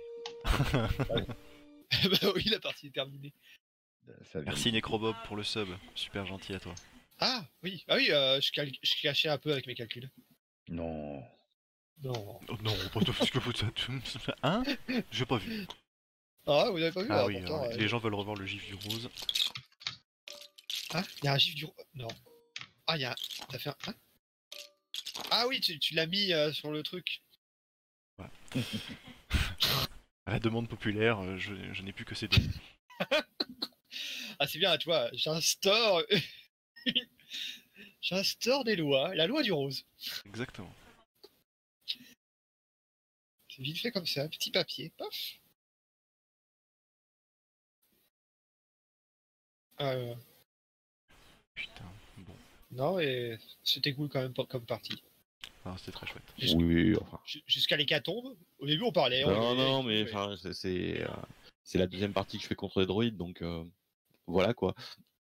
Bah oui, la partie est terminée. Ça vient Merci de- Necrobob pour le sub, super gentil à toi. Ah oui, je cachais un peu avec mes calculs. Non. Non. Oh non, pas de ce que vous êtes... Hein? J'ai pas vu. Ah, vous avez pas vu Ah ah, oui, pourtant, les gens veulent revoir le gif du rose. Ah, il y a un gif du... Non. Ah, il y a un... T'as fait un... Hein ah oui, tu l'as mis sur le truc. À la demande populaire, je n'ai plus que ces deux. Ah, c'est bien, tu vois, j'instaure... j'instaure des lois, la loi du rose. Exactement. C'est vite fait comme ça, petit papier, paf. Putain, bon. Non, et c'était cool quand même comme partie. Ah, c'était très chouette. Oui, enfin. Jusqu'à l'hécatombe, au début on parlait. on Non, riait, non, et tout, mais et- enfin, c'est la deuxième partie que je fais contre les droïdes, donc voilà quoi.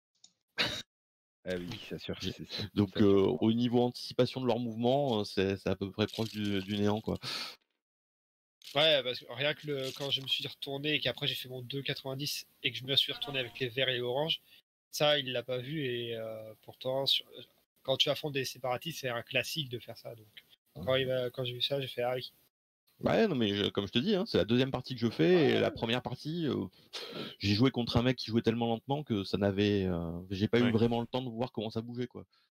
Ah oui, ça surgit. Donc au niveau anticipation de leurs mouvements, c'est à peu près proche du néant quoi. Ouais, parce que rien que quand je me suis retourné et qu'après j'ai fait mon 2,90 et que je me suis retourné avec les verts et les oranges, ça il l'a pas vu et pourtant quand tu affrontes des séparatistes c'est un classique de faire ça. Donc quand j'ai vu ça j'ai fait ah oui. Ouais, non mais comme je te dis, hein, c'est la deuxième partie que je fais et la première partie, j'ai joué contre un mec qui jouait tellement lentement que ça n'avait, j'ai pas Ouais. eu vraiment le temps de voir comment ça bougeait quoi.